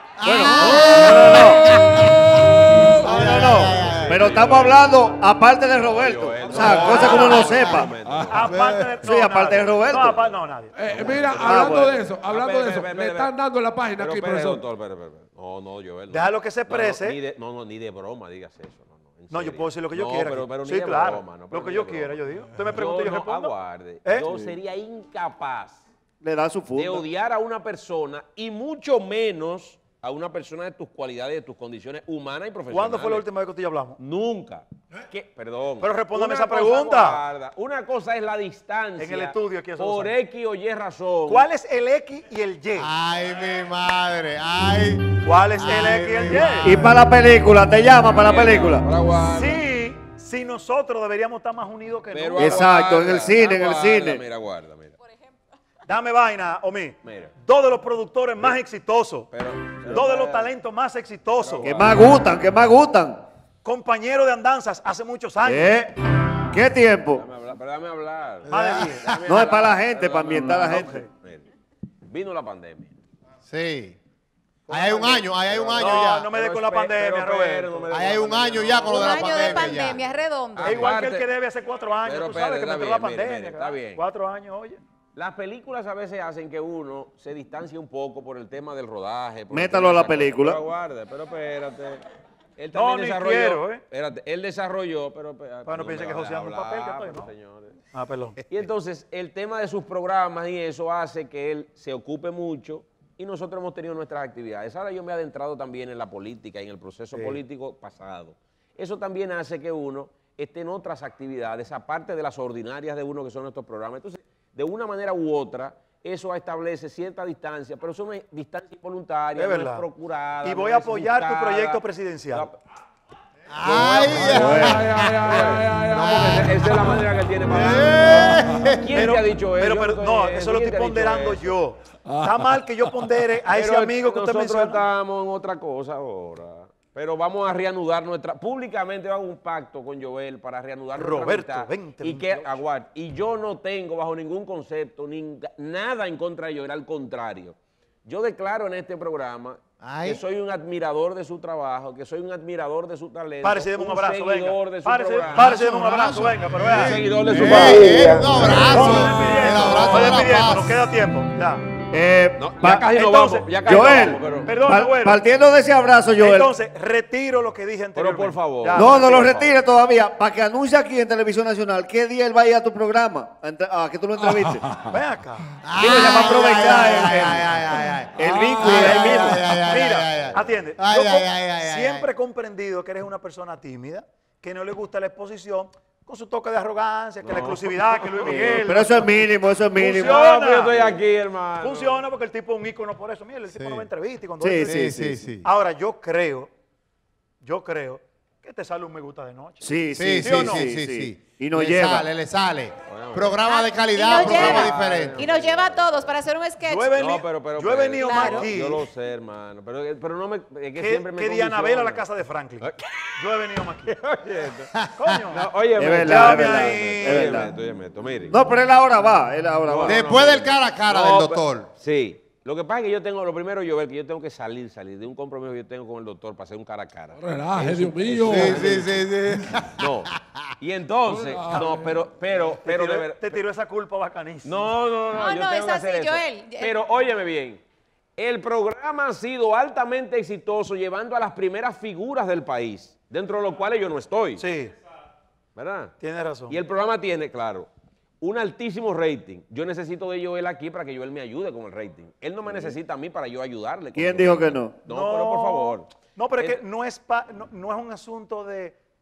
No. Pero estamos hablando aparte de Roberto. O sea, cosas como no sepa. aparte de... Sí, aparte de Roberto. No, nadie. Mira, hablando bueno. de eso, me están dando en la página Pero aquí, espere, profesor. doctor, espere. No, Joel. No. Déjalo que se exprese. Ni de broma digas eso. En No, yo serio. puedo decir lo que yo No, quiera. pero aquí. ni Sí, de claro. broma, no, pero Lo que ni yo de quiera, broma. yo digo. Usted me pregunta y yo no, respondo. aguarde. ¿Eh? Yo sería incapaz Le da su de funda. odiar a una persona y mucho menos a una persona de tus cualidades, de tus condiciones humanas y profesionales. ¿Cuándo fue la última vez que usted hablamos? Nunca. Perdón. Pero respóndame Una esa cosa, pregunta. guarda, una cosa es la distancia. En el estudio aquí hace por 2 años. X o Y razón. ¿Cuál es el X y el Y? Ay, mi madre. Ay. ¿Cuál es el Ay, X y el mi Y? madre. Y para la película, te llama para la película. Sí, si nosotros deberíamos estar más unidos que Pero nunca. Exacto, en el cine, en el cine. Mira, guarda. Dame vaina, Omi. Mira. 2 de los productores más exitosos. Pero 2 de los talentos más exitosos. Que más gustan, que más gustan. Compañero de andanzas hace muchos años. ¿Qué tiempo? Dame hablar. Más de 10. No es para la gente, para ambientar a la gente. Mira, vino la pandemia. Sí. Ahí hay un año No, ya. no me dé con la pandemia, Roberto. Ahí hay un año ya con lo Un de la año de pandemia. pandemia, es redondo. Es igual que el Aparte- que debe hace 4 años. Pero Tú sabes espérate, que me está entró la bien, pandemia. está ¿verdad? bien. 4 años, oye. Las películas a veces hacen que uno se distancie un poco por el tema del rodaje. por el Métalo tema a la de esa cosa. película. Pero aguarde, pero espérate. Él No, también ni desarrolló. quiero, Espérate, él desarrolló, pero espérate. Bueno, no piensa me que va a joseando un dejar papel que hablar, estoy, ¿no? señores. Ah, perdón. Y entonces el tema de sus programas y eso hace que él se ocupe mucho y nosotros hemos tenido nuestras actividades. Ahora yo me he adentrado también en la política y en el proceso político pasado. Eso también hace que uno esté en otras actividades, aparte de las ordinarias de uno que son nuestros programas. Entonces, de una manera u otra, eso establece cierta distancia, pero es una distancia voluntaria, Es no verdad. es procurada. Y no voy a es apoyar tu buscada. proyecto presidencial. Ay, Esa es la manera que él tiene para... ¿Quién te ha dicho eso? Pero, Yo no, sé eso lo ¿quién estoy te ha dicho ponderando eso? yo. Está mal que yo pondere a ese Pero amigo que usted nosotros menciona. estamos en otra cosa ahora. Pero vamos a reanudar públicamente hago un pacto con Joel para reanudar nuestra Roberto, amistad. 2028. Y yo no tengo bajo ningún concepto nada en contra de Joel, al contrario. Yo declaro en este programa que soy un admirador de su trabajo, que soy un admirador de su talento. Párese y deme un abrazo, seguidor venga. de su Párese programa. y deme un abrazo, venga, pero vea. Un seguidor de su un familia. abrazo. El abrazo de la despidiendo, paz. nos queda tiempo. Ya. Ya casi nos entonces, vamos. Ya casi nos Joel, vamos, pero- Perdón, bueno. Partiendo de ese abrazo, Joel. Entonces, retiro lo que dije anteriormente. por favor. Ya, No lo por retire todavía, para que anuncie aquí en Televisión Nacional qué día él va a ir a tu programa, a que tú lo entrevistes. Ven acá. Dile, se va a aprovechar el el vínculo de ahí mismo. Mira, atiende. Ay, Yo ay, ay, ay, siempre ay. he comprendido que eres una persona tímida, que no le gusta la exposición, con su toque de arrogancia, que la exclusividad, que Luis Miguel. Pero eso es mínimo, eso es mínimo. Funciona. No, pero yo estoy aquí, hermano. Funciona porque el tipo es un ícono por eso. Mira, el tipo no me entrevista y cuando Sí, él- sí. Ahora, yo creo que te sale un me gusta de noche. Sí, Sí, sí, sí, o no? sí. Y nos le lleva. sale, le sale. Programa de Y calidad, nos programa lleva. diferente. Y nos lleva a todos para hacer un sketch. Yo he venido, pero yo he venido más Claro. aquí Yo lo sé, hermano. Pero no me. Es que que, siempre me que Diana condiciona. Bel a la casa de Franklin. Yo he venido más aquí. Coño. No, óyeme, Es verdad, es Llame verdad, ahí. es verdad. Óyeme, miren. No, pero él ahora va, él ahora va. Después del cara a cara No, del pero- doctor. Sí. Lo que pasa es que yo tengo, lo primero, Joel, que yo tengo que salir de un compromiso que yo tengo con el doctor para hacer un cara a cara. Relaje, Dios mío. Sí. No. Y entonces, no, pero de verdad. Te tiró esa culpa bacanísima. No, No, yo no, tengo es que hacer así, eso. Joel. Pero óyeme bien, el programa ha sido altamente exitoso llevando a las primeras figuras del país, dentro de los cuales yo no estoy, Sí, ¿verdad? tienes razón. Y el programa tiene, claro, un altísimo rating. Yo necesito de Joel aquí para que Joel me ayude con el rating. Él no me necesita a mí para yo ayudarle. con ¿Quién su dijo rating. que no? No, pero por favor. No, pero es que no es un asunto de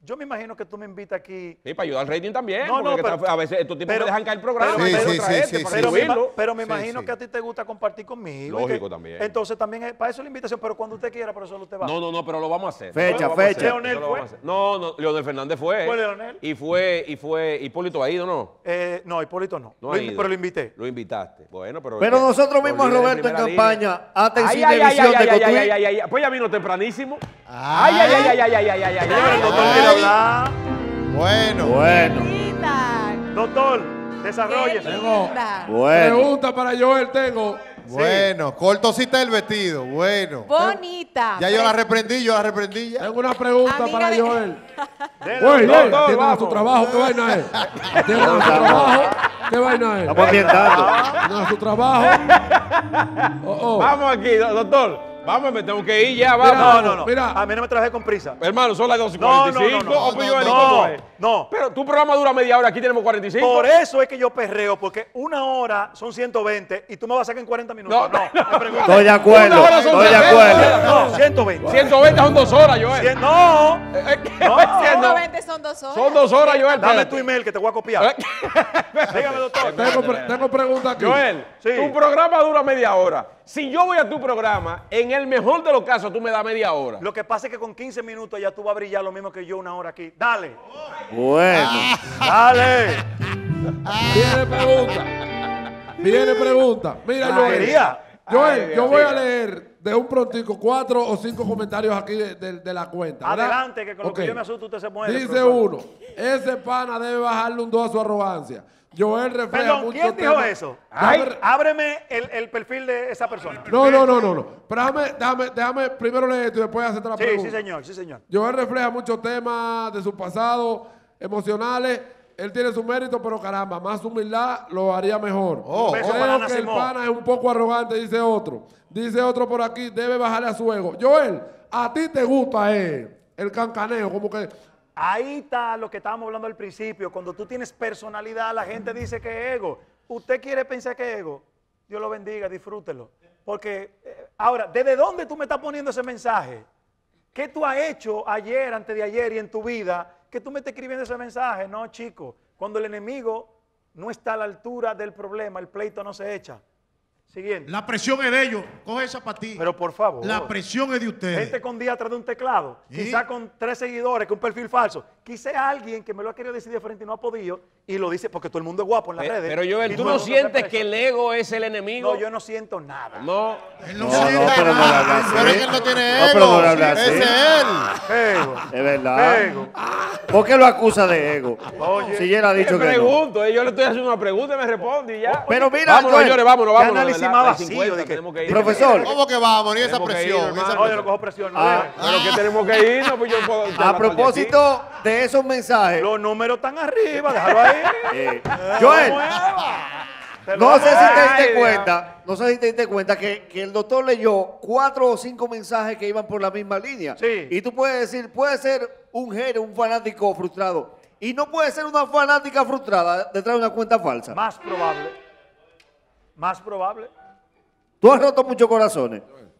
Yo me imagino que tú me invitas aquí. Sí, para ayudar al rating también. No, porque no, pero- a veces estos tipos pero- me dejan caer el programa. pero- y pero- hay otra gente sí, para sí, subirlo. Pero me Sí, imagino sí. que a ti te gusta compartir conmigo. y Lógico que- también. Entonces también para eso es la invitación, pero cuando usted quiera, profesor, usted va. No, pero lo vamos a hacer. Fecha, Eso lo vamos a fecha. hacer, ¿Leonel eso lo vamos a fue? hacer. No, Leonel Fernández fue. ¿Fue Leonel? Y fue Hipólito ha ido, ¿no? No, Hipólito no. No ha ido. Pero lo invité. Lo invitaste. Bueno, pero. Pero nosotros mismos, Los líderes Roberto, en primera línea. campaña, hasta en Ay, Cinevisión de Cotuí. ay. Pues ya vino tempranísimo. Ay. Ay. Señor, el doctor quiere hablar. Bueno. Bueno, Linda. Doctor, Qué desarrolle. linda. bueno. Pregunta para Joel tengo. Bueno, cortosita el vestido, bueno. Bonita. Ya yo la reprendí ya. Tengo una pregunta Amiga para de- Joel. Dele, Güey, doctor. doctor, atiendan a su vamos. trabajo, ¿qué vaina es? Atiendan a su trabajo, ¿qué vaina es? Estamos ambientando. Atiendan a su trabajo. Oh. Vamos aquí, doctor. Vamos, me tengo que ir ya, Mira, vamos. No. Mira. A mí no me traje con prisa. Hermano, son las 12:45. No. o pues yo, No, ¿cómo es? No. Pero tu programa dura media hora, aquí tenemos 45. Por eso es que yo perreo, porque una hora son 120 y tú me vas a sacar en 40 minutos. No. me pregunto. Estoy de acuerdo, Una hora son estoy de 60. acuerdo. No, 120. 120 son 2 horas, Joel. No. No. 120 son 2 horas. Son 2 horas, Joel. Dame espérate. tu email que te voy a copiar. Dígame, doctor. Tengo pregunta aquí. Joel, Sí. tu programa dura media hora. Si yo voy a tu programa, en el mejor de los casos, tú me das media hora. Lo que pasa es que con 15 minutos ya tú vas a brillar lo mismo que yo una hora aquí. Dale. Bueno. Dale. Viene pregunta. Mira, Joel. Quería. Joel, Ay, yo Dios voy mío. a leer de un prontico 4 o 5 comentarios aquí de la cuenta. ¿verdad? Adelante, que con lo que Ok. yo me asusto usted se muere. Dice profesor. uno, ese pana debe bajarle un 2 a su arrogancia. Joel refleja Perdón, mucho ¿quién dijo tema- eso? Déjame- Ábreme el perfil de esa persona. No. Pero déjame primero leer esto y después hacerte la Sí, pregunta. sí, señor. Joel refleja muchos temas de su pasado, emocionales. Él tiene su mérito, pero caramba, más humildad lo haría mejor. Oh, Un beso para Creo Ana que el Simón. pana es un poco arrogante, dice otro. Dice otro por aquí, debe bajarle a su ego. Joel, ¿a ti te gusta el cancaneo? Como que... Ahí está lo que estábamos hablando al principio. Cuando tú tienes personalidad, la gente dice que es ego. ¿Usted quiere pensar que es ego? Dios lo bendiga, disfrútelo. Porque, ahora, ¿desde dónde tú me estás poniendo ese mensaje? ¿Qué tú has hecho ayer, antes de ayer y en tu vida que tú me estés escribiendo ese mensaje? No, chico. Cuando el enemigo no está a la altura del problema, el pleito no se echa. Siguiente. La presión es de ellos. Coge esa para ti. Pero por favor. La presión es de ustedes. Gente con día atrás de un teclado, ¿Sí? quizá con 3 seguidores, con un perfil falso. Quizá alguien que me lo ha querido decir de frente y no ha podido, y lo dice porque todo el mundo es guapo en las redes. Pero Joel, y ¿tú todo el no mundo se sientes presta. que el ego es el enemigo? No, yo no siento nada. No. Él no No, siente no, pero no le nada. habla así. Pero es que él no tiene No, ego. pero no le habla así. Ese es él. Ego. Es verdad. Ego. ¿Por qué lo acusa de ego? Oye, Si ya él ha Te dicho que no. pregunto, yo le estoy haciendo una pregunta y me responde y ya. Pero mira, vámonos, Joel, señores, vámonos. qué De análisis verdad, más hay vacío 50, de que- tenemos que ir. Profesor, ¿Cómo que vamos? Ni esa Tenemos que ir, presión, hermano. esa no, yo no presión. cojo presión. No, Pero que tenemos que irnos, pues yo puedo. a propósito de esos mensajes, Los números están arriba, déjalo ahí. Joel, Te lo no sé si hago. te Ay, diste Dios. cuenta, no sé si te diste cuenta que el doctor leyó 4 o 5 mensajes que iban por la misma línea. Sí. Y tú puedes decir, puede ser un genio, un fanático frustrado. Y no puede ser una fanática frustrada detrás de una cuenta falsa. Más probable. Más probable. Tú has roto muchos corazones.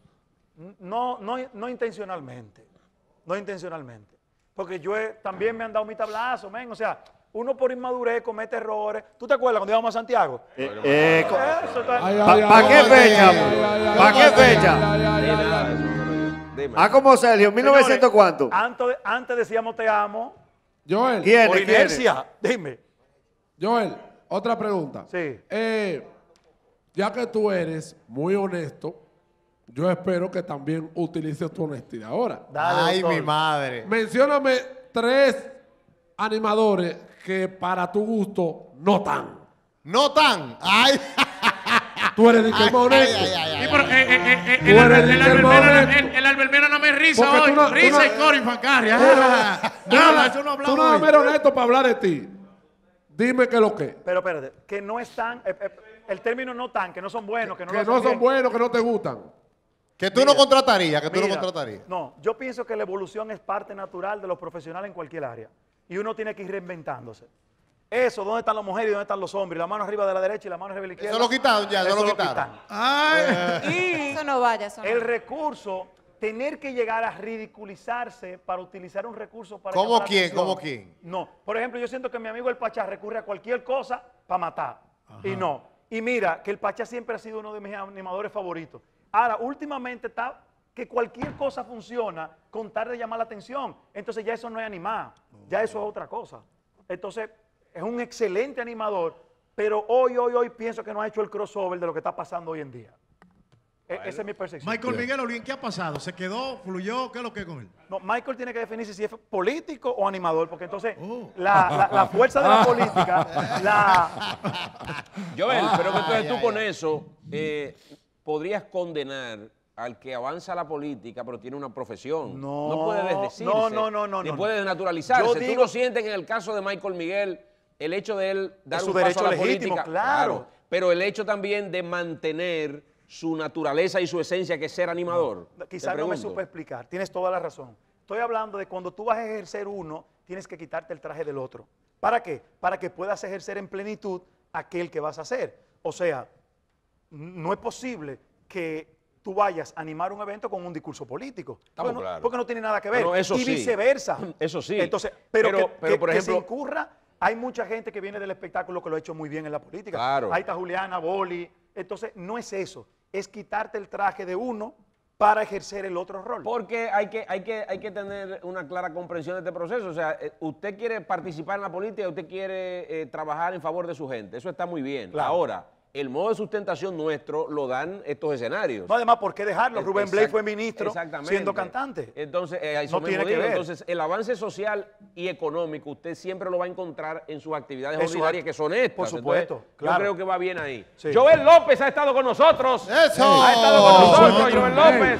No intencionalmente. No intencionalmente. Porque también me han dado mi tablazo, men. O sea, uno por inmadurez comete errores. ¿Tú te acuerdas cuando íbamos a Santiago? Eso está- ¿Pa qué fecha? ¿Pa qué fecha? Dime. Ah, como Sergio, Señores, 1900 cuánto. Antes decíamos te amo. Joel, ¿Quién? Por ¿Quién? inercia. Dime. Joel, otra pregunta. Sí. Ya que tú eres muy honesto, yo espero que también utilices tu honestidad ahora. Dale, Ay, doctor. mi madre. Mencióname 3 animadores que para tu gusto no tan. No tan. Ay. Tú eres el más honesto. Sí, pero, Tú eres el más honesto. el Albermena no me risa Porque hoy. tú no- tú Risa no- y coro y fancarria. Tú Nada, eso no Tú hablamos nada hoy. más eres honesto para hablar de ti. Dime qué es lo que. Pero espérate, que no están, el término no tan, que no son buenos, que no Que lo no hacen son bien. buenos, que no te gustan. Que tú no contratarías, que tú no Mira, contratarías. No, yo pienso que la evolución es parte natural de los profesionales en cualquier área. Y uno tiene que ir reinventándose. Eso, ¿dónde están las mujeres y dónde están los hombres? La mano arriba de la derecha y la mano arriba de la izquierda. Eso lo quitaron ya, eso lo quitaron. quitan. Ay. Y Eso no vaya, eso no. el recurso tener que llegar a ridiculizarse para utilizar un recurso para ¿Cómo llamar la quién? atención. ¿Cómo quién? No. Por ejemplo, yo siento que mi amigo el Pachá recurre a cualquier cosa para matar. Y no. Y mira, que el Pachá siempre ha sido uno de mis animadores favoritos. Ahora, últimamente está que cualquier cosa funciona con tal de llamar la atención. Entonces ya eso no es animar, ya eso es otra cosa. Entonces, es un excelente animador, pero hoy pienso que no ha hecho el crossover de lo que está pasando hoy en día. Esa es mi percepción. Michael Miguel Olguín, ¿qué ha pasado? ¿Se quedó, fluyó? ¿Qué es lo que es con él? No, Michael tiene que definirse si es político o animador, porque entonces la fuerza de la política, Joel, pero que entonces tú con eso podrías condenar al que avanza la política, pero tiene una profesión. No puede desdecirse. No. Ni puede desnaturalizarse. Yo ¿Tú digo- no sientes que en el caso de Michael Miguel, el hecho de él dar Es un su paso derecho a la legítimo, política? claro. Pero el hecho también de mantener su naturaleza y su esencia, que es ser animador. Quizás Te no me pregunto. supe explicar, tienes toda la razón. Estoy hablando de cuando tú vas a ejercer uno, tienes que quitarte el traje del otro. ¿Para qué? Para que puedas ejercer en plenitud aquel que vas a hacer. O sea, no es posible que tú vayas a animar un evento con un discurso político. Estamos Porque no, claros. porque no tiene nada que ver. Bueno, eso y sí. viceversa. Eso sí. Entonces, Pero, que por se ejemplo- incurra, hay mucha gente que viene del espectáculo que lo ha hecho muy bien en la política. Claro. Ahí está Juliana, Boli. Entonces, no es eso. Es quitarte el traje de uno para ejercer el otro rol. Porque hay que tener una clara comprensión de este proceso. O sea, usted quiere participar en la política, usted quiere trabajar en favor de su gente. Eso está muy bien. Claro. Ahora, el modo de sustentación nuestro lo dan estos escenarios. No, además, ¿por qué dejarlo? Rubén Blake fue ministro Exactamente. siendo cantante. Entonces, a eso No mismo tiene que digo. ver. Entonces, el avance social y económico usted siempre lo va a encontrar en sus actividades En sus ordinarias, act- que son estas. Por supuesto, Entonces, claro. Yo creo que va bien ahí. Sí. Joel López ha estado con nosotros. ¡Eso! Ha estado con nosotros, Nosotros. Joel López.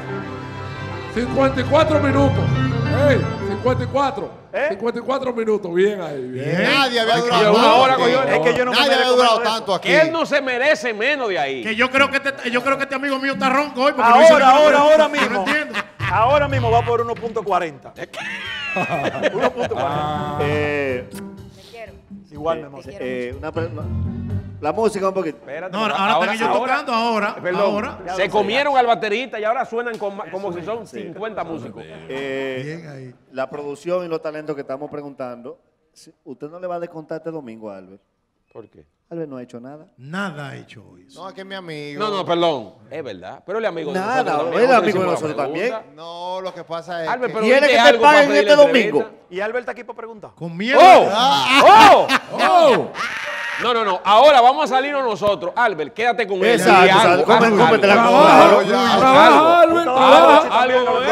54 minutos. Ey, 54. ¿Eh? 54 minutos. Bien ahí. Bien. Nadie había Y durado una tanto hora aquí. cogió- Es que yo no me Nadie había merezco durado menos de tanto aquí. Que él no se merece menos de ahí. Que yo creo que este amigo mío está ronco hoy. porque no hizo nada. Ahora Yo mismo. No entiendo. Ahora mismo va por 1.40. 1.40. Te quiero. Igual, mi amor. Te quiero mucho. La música un poquito. Espérate, No, ahora están ellos tocando, ahora. Perdón, Ahora. se comieron al baterista y ahora suenan como si son 50 músicos. Bien ahí. La producción y los talentos que estamos preguntando, ¿usted no le va a descontar este domingo a Albert? ¿Por qué? Albert no ha hecho nada. Nada ha hecho hoy. No, es que es mi amigo. No, perdón. Es verdad. Pero él es amigo de Nada, nosotros también. él es Nosotros amigo de hicimos la nosotros pregunta. también. No, lo que pasa es Albert, que... pero ¿Quiere dile que te algo para paguen pedirle este entrevista. domingo? Y Albert está aquí para preguntar. Con miedo. ¡Oh! ¡Oh! No. Ahora vamos a salirnos nosotros. Albert, quédate con él. Exacto, Di algo, exacto. Cómete algo. la Trabaja, ya. trabaja, Albert, trabaja. Algo con él.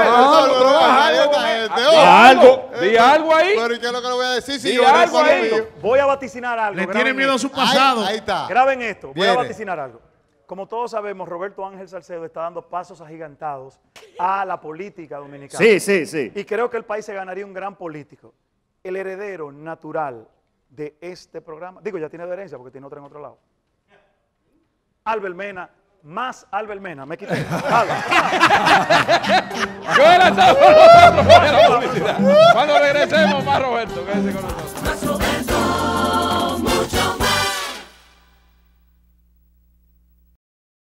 Algo. Di algo ahí. Pero ¿y qué es lo que le voy a decir? Si Di yo algo no ahí. conmigo. Voy a vaticinar algo. Le graben tiene miedo a esto. su pasado. Ahí está. Graben esto. Voy a Viene. vaticinar algo. Como todos sabemos, Roberto Ángel Salcedo está dando pasos agigantados a la política dominicana. Sí. Y creo que el país se ganaría un gran político. El heredero natural de este programa, digo, ya tiene de herencia porque tiene otra en otro lado. Albert Mena, más Albert Mena, me quité. Dale. Joel ha estado con nosotros. Fuera publicidad. Cuando regresemos, más Roberto. Quédese con nosotros.